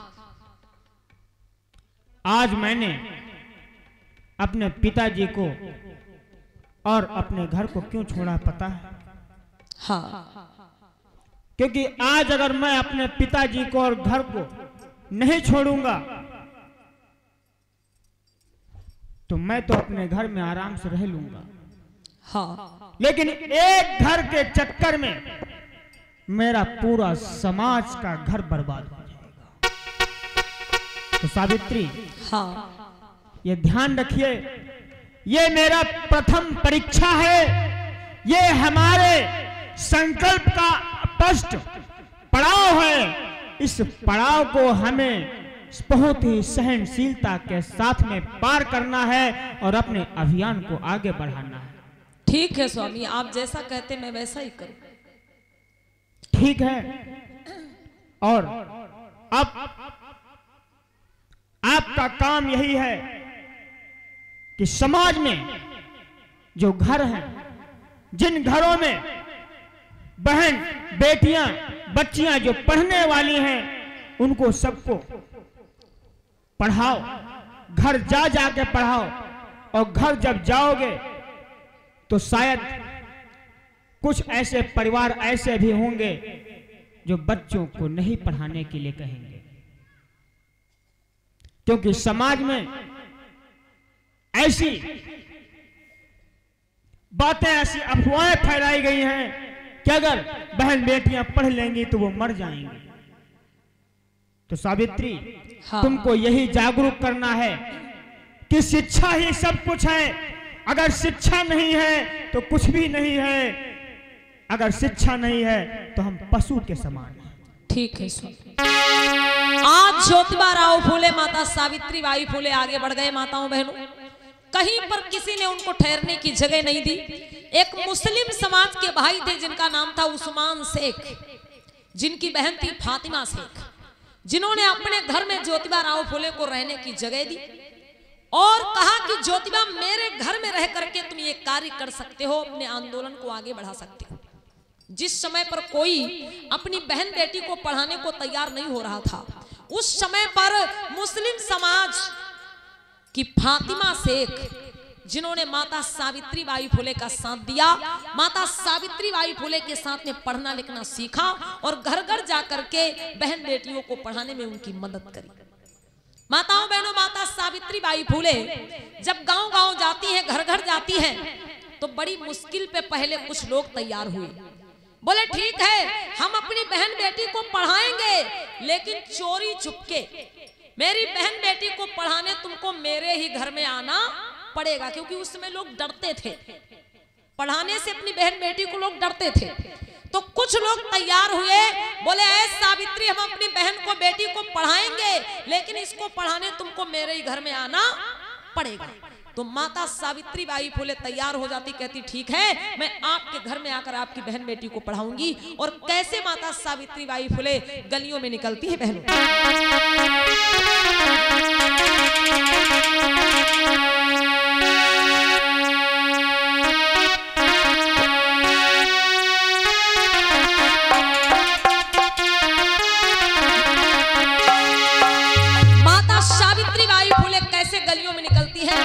[SPEAKER 2] आज मैंने अपने पिताजी को और अपने घर को क्यों छोड़ा पता है?
[SPEAKER 1] हाँ,
[SPEAKER 2] क्योंकि आज अगर मैं अपने पिताजी को और घर को नहीं छोड़ूंगा तो मैं तो अपने घर में आराम से रह लूंगा।
[SPEAKER 1] हाँ,
[SPEAKER 2] लेकिन एक घर के चक्कर में मेरा पूरा समाज का घर बर्बाद हो जाएगा। तो सावित्री,
[SPEAKER 1] हाँ,
[SPEAKER 2] ये ध्यान रखिए, ये मेरा प्रथम परीक्षा है, ये हमारे संकल्प का स्पष्ट पड़ाव है। इस पड़ाव को हमें बहुत ही सहनशीलता के साथ में पार करना है और अपने अभियान को आगे बढ़ाना है।
[SPEAKER 1] ठीक है स्वामी, आप जैसा कहते मैं वैसा ही करूं।
[SPEAKER 2] ठीक है। और अब आपका काम यही है कि समाज में जो घर हैं, जिन घरों में बहन, बेटियां, बच्चियां जो पढ़ने वाली हैं, उनको सबको पढ़ाओ, घर जा जा के पढ़ाओ। और घर जब जाओगे तो शायद कुछ ऐसे परिवार ऐसे भी होंगे जो बच्चों को नहीं पढ़ाने के लिए कहेंगे, क्योंकि समाज में ऐसी बातें, ऐसी अफवाहें फैलाई गई हैं कि अगर बहन बेटियां पढ़ लेंगी तो वो मर जाएंगी। तो सावित्री,
[SPEAKER 1] हाँ।
[SPEAKER 2] तुमको यही जागरूक करना है कि शिक्षा ही सब कुछ है। अगर शिक्षा नहीं है तो कुछ भी नहीं है। अगर शिक्षा नहीं है तो हम पशु के समान हैं।
[SPEAKER 1] ठीक है स्वामी। आज ज्योतिबा राव फूले, माता सावित्री बाई फूले आगे बढ़ गए। माताओं बहनों, कहीं पर किसी ने उनको ठहरने की जगह नहीं दी। एक मुस्लिम समाज के भाई थे जिनका नाम था उस्मान शेख, जिनकी बहन थी फातिमा शेख, जिन्होंने अपने घर में ज्योतिबा राव फूले को रहने की जगह दी और कहा कि ज्योतिबा, मेरे घर में रह करके तुम ये कार्य कर सकते हो, अपने आंदोलन को आगे बढ़ा सकते हो। जिस समय पर कोई अपनी बहन बेटी को पढ़ाने को तैयार नहीं हो रहा था, उस समय पर मुस्लिम समाज की फातिमा शेख, जिन्होंने माता सावित्री बाई फुले का साथ दिया, माता सावित्री बाई फुले के साथ में पढ़ना लिखना सीखा और घर घर जाकर के बहन बेटियों को पढ़ाने में उनकी मदद करी। माताओं बहनों, माता सावित्री बाई फुले जब गांव गांव जाती हैं, घर घर जाती हैं, तो बड़ी मुश्किल पे पहले कुछ लोग तैयार हुए। बोले ठीक है, हम अपनी बहन बेटी को पढ़ाएंगे, लेकिन चोरी चुपके मेरी बहन बेटी को पढ़ाने तुमको मेरे ही घर में आना पड़ेगा, क्योंकि उस समय लोग डरते थे, पढ़ाने से अपनी बहन बेटी को लोग डरते थे। तो कुछ लोग तैयार हुए, बोले ऐ सावित्री, हम अपनी बहन को बेटी को पढ़ाएंगे, लेकिन इसको पढ़ाने तुमको मेरे ही घर में आना पड़ेगा। तो माता सावित्री बाई फुले तैयार हो जाती, कहती ठीक है, मैं आपके घर में आकर आपकी बहन बेटी को पढ़ाऊंगी। और कैसे माता सावित्री बाई फुले गलियों में निकलती है बहनों। माता सावित्री बाई फुले कैसे गलियों में निकलती है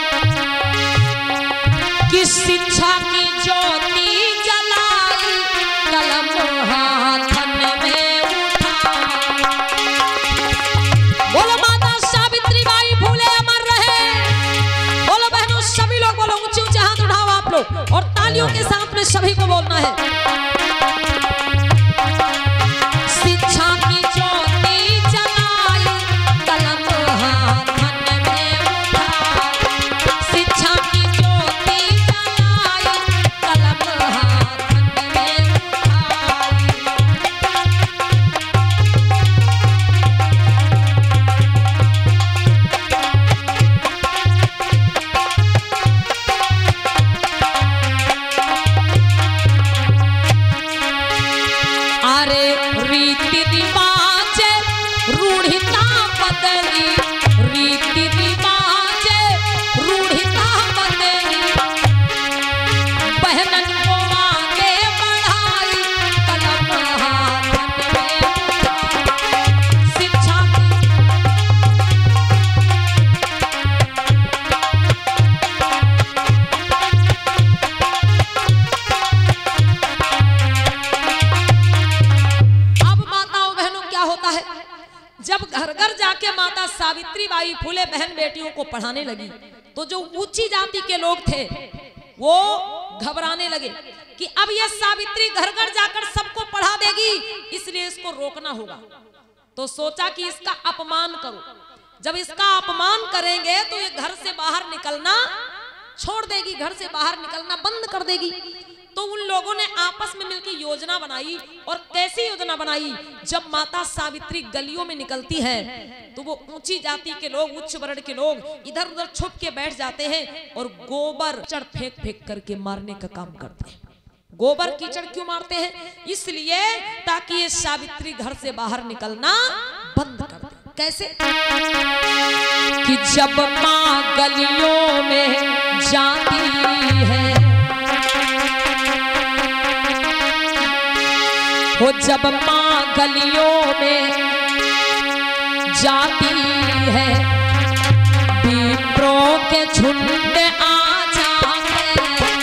[SPEAKER 1] कि शिक्षा की ज्योति जलाई, कलम हाथन में उठा। बोलो माता सावित्री बाई फुले अमर रहे। बोलो बहनों, सभी लोग बोलो, ऊंचे ऊंचे हाथ उठाओ आप लोग, और तालियों के साथ में सभी को बोलना है। शिक्षा की ज्योति जलाई, कलम हाथन में उठा। शिक्षा की ज्योति जलाई, कलम हाथन में उठाई। अरे रीति रिवाज रूढ़िता बदली, रीति रिवाज रूढ़िता बदली, बहनन को आगे बढ़ाई, कलम हाथन में उठाई। शिक्षा अब माताओं बहनों, क्या होता है, जब घर घर जाके माता सावित्री बाई फुले बहन बेटियों को पढ़ाने लगी, तो जो ऊंची जाति के लोग थे वो घबराने लगे कि अब ये सावित्री घर घर जाकर सबको पढ़ा देगी, इसलिए इसको रोकना होगा। तो सोचा कि इसका अपमान करो। जब इसका अपमान करेंगे तो ये घर से बाहर निकलना छोड़ देगी, घर से बाहर निकलना बंद कर देगी। तो उन लोगों ने आपस में मिलकर योजना बनाई। और कैसी योजना बनाई? जब माता सावित्री गलियों में निकलती है तो वो ऊंची जाति के लोग, उच्च वर्ण के लोग इधर उधर छुप के बैठ जाते हैं और गोबर कीचड़ फेंक फेंक करके मारने का काम करते हैं। गोबर कीचड़ क्यों मारते हैं? इसलिए ताकि ये सावित्री घर से बाहर निकलना बंद कर दे। कैसे? कि जब माँ गलियों में जाती है, वो जब माँ गलियों में जाती है, विप्रों के झुंड आ जाते हैं।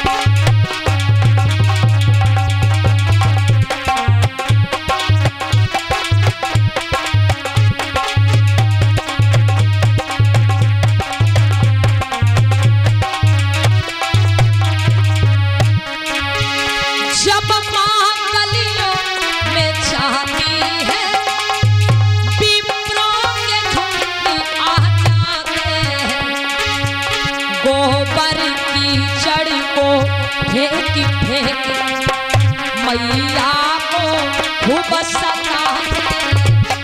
[SPEAKER 1] जब माँ गलियों में जाती है, विप्रों के झुंड आ जाते हैं। गोबर की जड़ को फेंक फेंक मैया को खूब सताते हैं।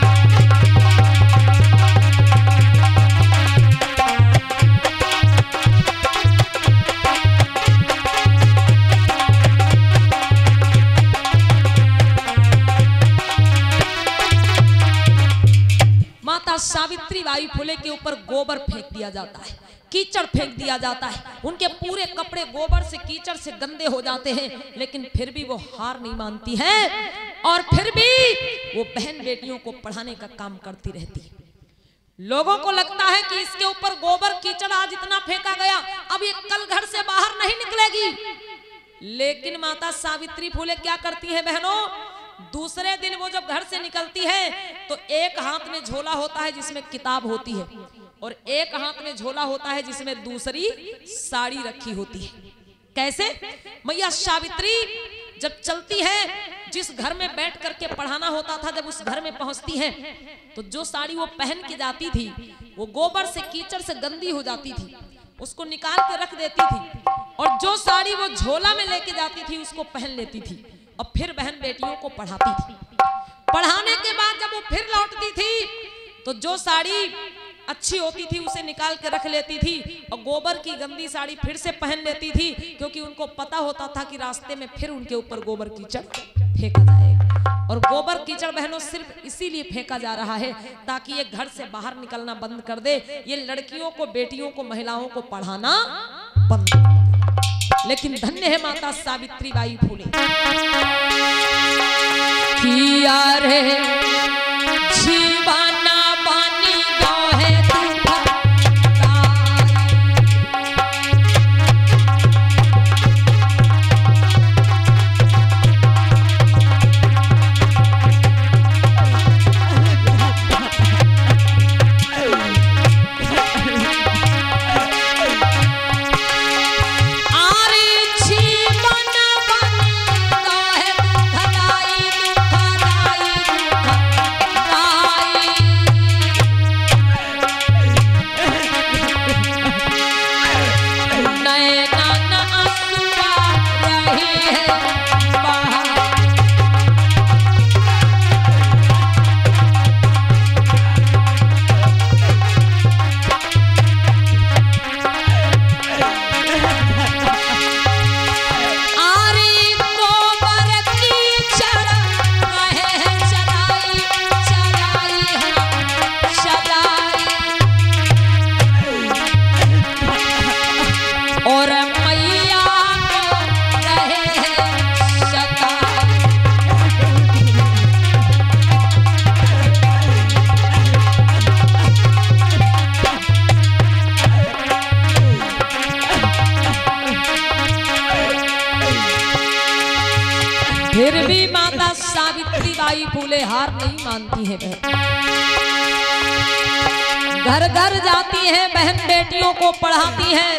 [SPEAKER 1] माता सावित्री बाई फुले के ऊपर गोबर फेंक दिया जाता है, कीचड़ फेंक दिया जाता है। उनके पूरे कपड़े गोबर से, कीचड़ से गंदे हो जाते हैं, लेकिन फिर भी वो हार नहीं मानती है और फिर भी वो बहन बेटियों को पढ़ाने का काम करती रहती है। लोगों को लगता है कि इसके ऊपर गोबर कीचड़ आज इतना फेंका गया, अब ये कल घर से बाहर नहीं निकलेगी। लेकिन माता सावित्री फुले क्या करती है बहनों? दूसरे दिन वो जब घर से निकलती है तो एक हाथ में झोला होता है जिसमें किताब होती है और एक हाथ में झोला होता है जिसमें दूसरी साड़ी रखी होती है। कैसे? मैया सावित्री जब चलती है, जिस घर में बैठ करके पढ़ाना होता था, जब उस घर में पहुंचती है तो जो साड़ी वो पहन के जाती थी वो गोबर से, कीचड़ से गंदी हो जाती थी, उसको निकाल के रख देती थी। और जो साड़ी वो झोला में लेके जाती थी उसको पहन लेती थी और फिर बहन बेटियों को पढ़ाती थी। पढ़ाने के बाद जब वो फिर लौटती थी तो जो साड़ी अच्छी होती थी उसे निकाल के रख लेती थी और गोबर की गंदी साड़ी फिर से पहन लेती थी, क्योंकि उनको पता होता था कि रास्ते में फिर उनके ऊपर गोबर कीचड़ फेंका जाएगा। और गोबर कीचड़ बहनों सिर्फ इसीलिए फेंका जा रहा है ताकि ये घर से बाहर निकलना बंद कर दे, ये लड़कियों को, बेटियों को, महिलाओं को पढ़ाना बंद कर दे। लेकिन धन्य है माता सावित्री बाई फुले किया रे जीवाना बानी गो है फिर भी माता सावित्री बाई फुले हार नहीं मानती है बहन। घर घर जाती है, बहन बेटियों को पढ़ाती है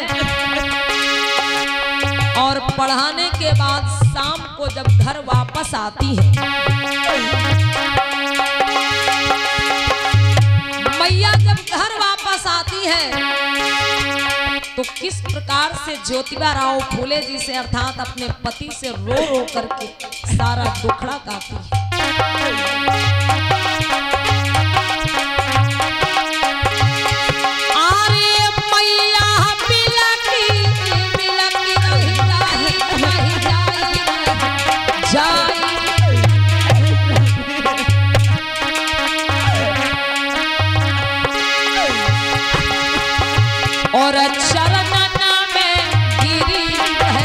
[SPEAKER 1] और पढ़ाने के बाद शाम को जब घर वापस आती है, मैया जब घर वापस आती है तो किस प्रकार से ज्योतिबा राव फूले जी से अर्थात अपने पति से रो रो करके सारा दुखड़ा गाती है। अरे मैया बिलकी बिलकी रही जाए रही जाए जाए और चरणन में गिरी है।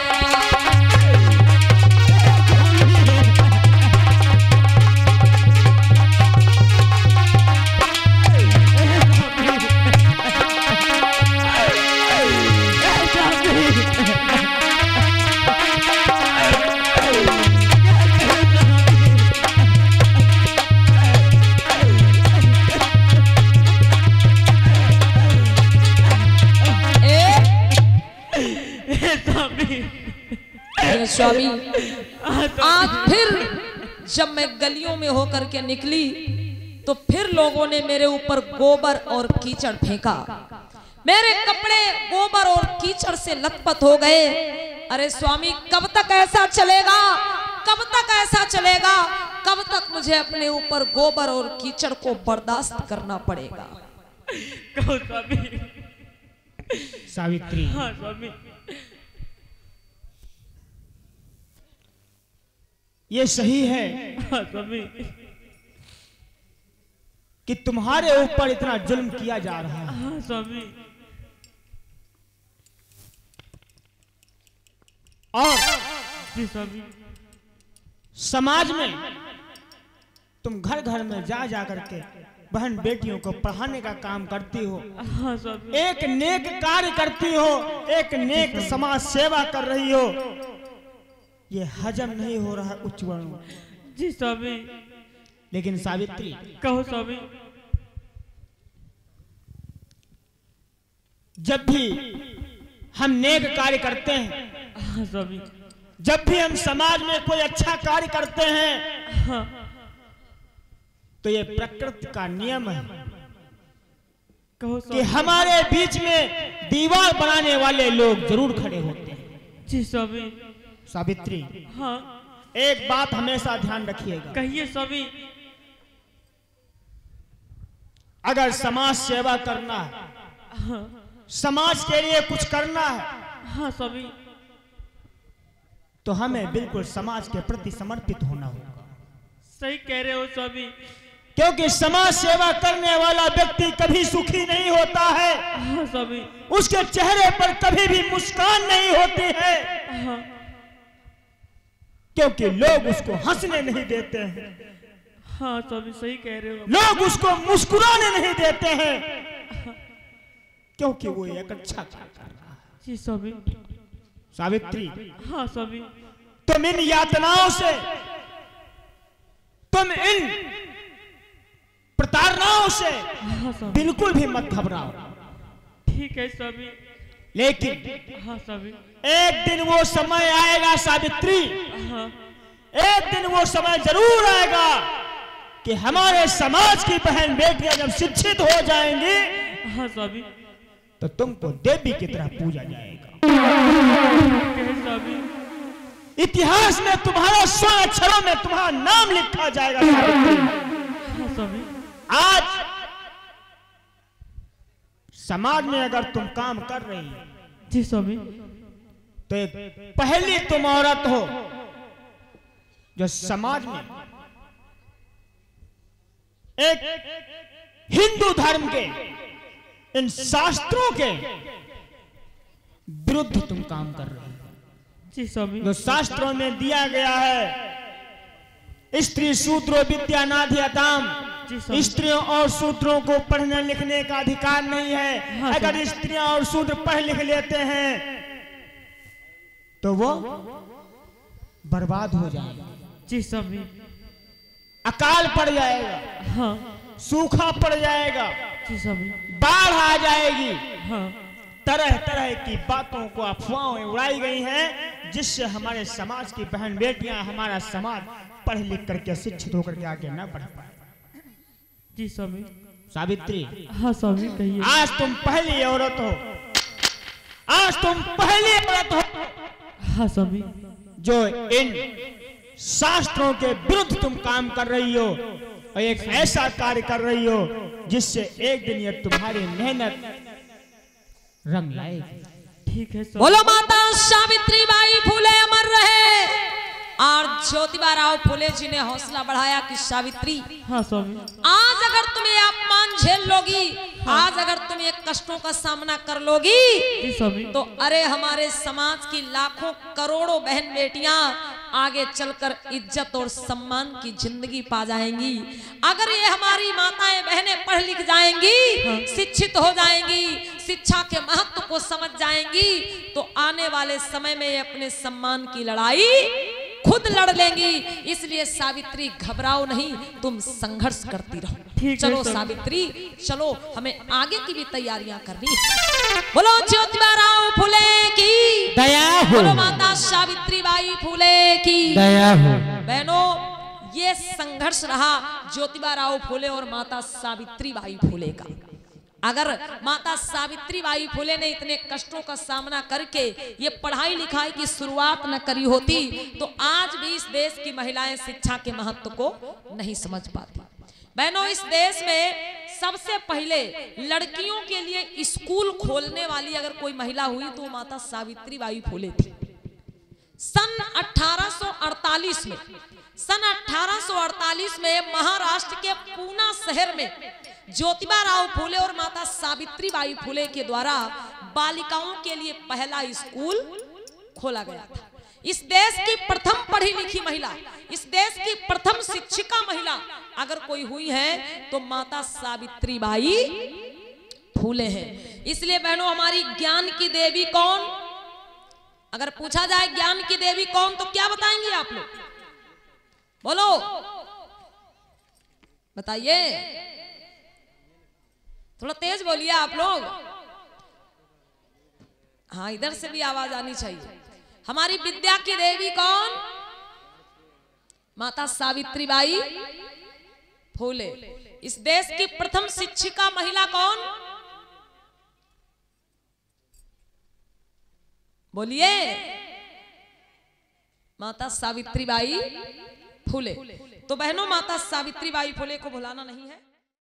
[SPEAKER 1] स्वामी आज फिर जब मैं गलियों में होकर के निकली तो फिर लोगों ने मेरे ऊपर गोबर और कीचड़ फेंका। मेरे कपड़े गोबर और कीचड़ से लथपथ हो गए। अरे स्वामी कब तक ऐसा चलेगा, कब तक ऐसा चलेगा, कब तक मुझे अपने ऊपर गोबर और कीचड़ को बर्दाश्त करना पड़ेगा।
[SPEAKER 5] कहो स्वामी।
[SPEAKER 2] सावित्री,
[SPEAKER 5] हाँ स्वामी।
[SPEAKER 2] ये सही है
[SPEAKER 5] हाँ स्वामी
[SPEAKER 2] कि तुम्हारे ऊपर इतना जुल्म किया जा रहा है।
[SPEAKER 5] हाँ स्वामी।
[SPEAKER 2] और
[SPEAKER 5] जी स्वामी।
[SPEAKER 2] समाज में तुम घर घर में जा जा करके बहन बेटियों को पढ़ाने का काम करती हो।
[SPEAKER 5] हाँ स्वामी।
[SPEAKER 2] एक नेक कार्य करती हो, एक नेक समाज सेवा कर रही हो। ये हजम नहीं हो रहा उच्च वर्णों।
[SPEAKER 5] जी स्वामी।
[SPEAKER 2] लेकिन सावित्री,
[SPEAKER 5] कहो स्वामी।
[SPEAKER 2] जब भी हम नेक कार्य करते हैं,
[SPEAKER 5] हाँ स्वामी।
[SPEAKER 2] जब भी हम समाज में कोई अच्छा कार्य करते हैं,
[SPEAKER 5] हाँ
[SPEAKER 2] तो ये प्रकृति का नियम है
[SPEAKER 5] कहो
[SPEAKER 2] कि
[SPEAKER 5] स्वामी।
[SPEAKER 2] हमारे बीच में दीवार बनाने वाले लोग जरूर खड़े होते हैं।
[SPEAKER 5] जी स्वामी।
[SPEAKER 2] सावित्री,
[SPEAKER 5] हाँ
[SPEAKER 2] एक बात हमेशा ध्यान रखिएगा।
[SPEAKER 5] कहिए स्वामी।
[SPEAKER 2] अगर समाज सेवा करना है,
[SPEAKER 5] हाँ
[SPEAKER 2] समाज के लिए कुछ करना है,
[SPEAKER 5] हाँ स्वामी।
[SPEAKER 2] तो हमें बिल्कुल समाज के प्रति समर्पित होना होगा।
[SPEAKER 5] सही कह रहे हो स्वामी।
[SPEAKER 2] क्योंकि समाज सेवा करने वाला व्यक्ति कभी सुखी नहीं होता है।
[SPEAKER 5] हाँ स्वामी।
[SPEAKER 2] उसके चेहरे पर कभी भी मुस्कान नहीं होती है,
[SPEAKER 5] हाँ
[SPEAKER 2] क्योंकि लोग उसको हंसने नहीं देते हैं,
[SPEAKER 5] हाँ स्वामी। सही कह रहे हो।
[SPEAKER 2] लोग उसको मुस्कुराने नहीं देते हैं, क्योंकि वो एक अच्छा कार्य कर रहा है।
[SPEAKER 5] जी स्वामी।
[SPEAKER 2] सावित्री,
[SPEAKER 5] हाँ स्वामी।
[SPEAKER 2] तुम इन यातनाओं से, तुम इन प्रताड़नाओं से
[SPEAKER 5] हाँ स्वामी।
[SPEAKER 2] बिल्कुल भी मत घबराओ।
[SPEAKER 5] ठीक है स्वामी।
[SPEAKER 2] लेकिन
[SPEAKER 5] हाँ स्वामी।
[SPEAKER 2] एक दिन वो समय आएगा सावित्री,
[SPEAKER 5] हाँ
[SPEAKER 2] एक दिन वो समय जरूर आएगा कि हमारे समाज की बहन बेटियां जब शिक्षित हो जाएंगी,
[SPEAKER 5] हाँ स्वामी।
[SPEAKER 2] तो तुमको देवी की तरह पूजा जाएगा।
[SPEAKER 5] ठीक है स्वामी।
[SPEAKER 2] इतिहास में तुम्हारा स्वर्ण अक्षरों में तुम्हारा नाम लिखा जाएगा सावित्री।
[SPEAKER 5] हाँ स्वामी।
[SPEAKER 2] आज समाज में अगर तुम काम कर रही हो,
[SPEAKER 5] जी स्वामी।
[SPEAKER 2] तो एक पहली तुम औरत हो जो समाज में एक हिंदू धर्म के इन शास्त्रों के विरुद्ध तुम काम कर रहे हो।
[SPEAKER 5] जी स्वामी।
[SPEAKER 2] जो शास्त्रों में दिया गया है, स्त्री शूद्रो विद्या नाधियताम,
[SPEAKER 5] जी स्वामी।
[SPEAKER 2] स्त्रियों और शूद्रों को पढ़ने लिखने का अधिकार नहीं है।
[SPEAKER 5] हाँ,
[SPEAKER 2] अगर स्त्रियां और शूद्र पढ़ लिख लेते हैं तो वो बर्बाद हो जाएंगे।
[SPEAKER 5] जी स्वामी।
[SPEAKER 2] अकाल पड़ जाएगा,
[SPEAKER 5] हाँ
[SPEAKER 2] सूखा पड़ जाएगा,
[SPEAKER 5] जी स्वामी।
[SPEAKER 2] बाढ़ आ जाएगी।
[SPEAKER 5] हाँ
[SPEAKER 2] तरह तरह की बातों को अफवाहें उड़ाई गई हैं, जिससे हमारे समाज की बहन बेटियां, हमारा समाज पढ़ लिख करके शिक्षित होकर के आगे न बढ़ पाए।
[SPEAKER 5] जी स्वामी।
[SPEAKER 2] सावित्री,
[SPEAKER 5] हाँ स्वामी कहिए।
[SPEAKER 2] आज तुम पहली औरत हो, आज तुम पहली औरत हो
[SPEAKER 5] हाँ स्वामी।
[SPEAKER 2] जो इन शास्त्रों के विरुद्ध तुम काम कर रही हो और एक ऐसा कार्य कर रही हो जिससे एक दिन ये तुम्हारी मेहनत रंग लाएगी।
[SPEAKER 5] ठीक है स्वामी।
[SPEAKER 1] बोलो माता सावित्री बाई फूले अमर रहे। और ज्योतिबा राव फूले जी ने हौसला बढ़ाया कि सावित्री,
[SPEAKER 5] हाँ स्वामी।
[SPEAKER 1] आज अगर तुम्हें अपमान झेल लोगी, आज अगर तुम एक कष्टों का सामना कर लोगी,
[SPEAKER 5] जी स्वामी।
[SPEAKER 1] तो अरे हमारे समाज की लाखों करोड़ों बहन बेटियां आगे चलकर इज्जत और सम्मान की जिंदगी पा जाएंगी। अगर ये हमारी माताएं बहनें पढ़ लिख जाएंगी, शिक्षित हो जाएंगी, शिक्षा के महत्व को समझ जाएंगी, तो आने वाले समय में ये अपने सम्मान की लड़ाई खुद लड़ लेंगी। इसलिए सावित्री घबराओ नहीं, तुम संघर्ष करती रहो। चलो सावित्री, चलो हमें आगे की भी तैयारियां करनी है। बोलो ज्योतिबा राव फूले की
[SPEAKER 2] दया हो,
[SPEAKER 1] बोलो माता सावित्री बाई फूले की
[SPEAKER 2] दया हो।
[SPEAKER 1] बहनों, ये संघर्ष रहा ज्योतिबा राव फूले और माता सावित्री बाई फूले का। अगर माता सावित्री बाई फूले ने इतने कष्टों का सामना करके ये पढ़ाई लिखाई की शुरुआत न करी होती, तो आज भी इस देश की महिलाएं शिक्षा के महत्व को नहीं समझ पाती। बहनों, इस देश में सबसे पहले लड़कियों के लिए स्कूल खोलने वाली अगर कोई महिला हुई तो माता सावित्री बाई फूले थी। सन अठारह सौ अड़तालीस में सन अठारह सौ अड़तालीस में महाराष्ट्र के पूना शहर में ज्योतिबा राव फूले और माता सावित्री बाई फूले के द्वारा बालिकाओं के लिए पहला स्कूल खोला गया था। इस देश की प्रथम पढ़ी लिखी महिला, इस देश की प्रथम शिक्षिका महिला अगर कोई हुई है तो माता सावित्री बाई फूले हैं। इसलिए बहनों, हमारी ज्ञान की देवी कौन? अगर पूछा जाए ज्ञान की देवी कौन, तो क्या बताएंगे आप लोग? बोलो, बताइए, थोड़ा तेज बोलिए आप लोग। हाँ, इधर से भी आवाज आनी चाहिए। हमारी विद्या की देवी कौन? माता सावित्री बाई फूले। इस देश की प्रथम शिक्षिका महिला कौन? बोलिए, माता सावित्री बाई फूले। तो बहनों, माता सावित्री बाई फूले को भुलाना नहीं है।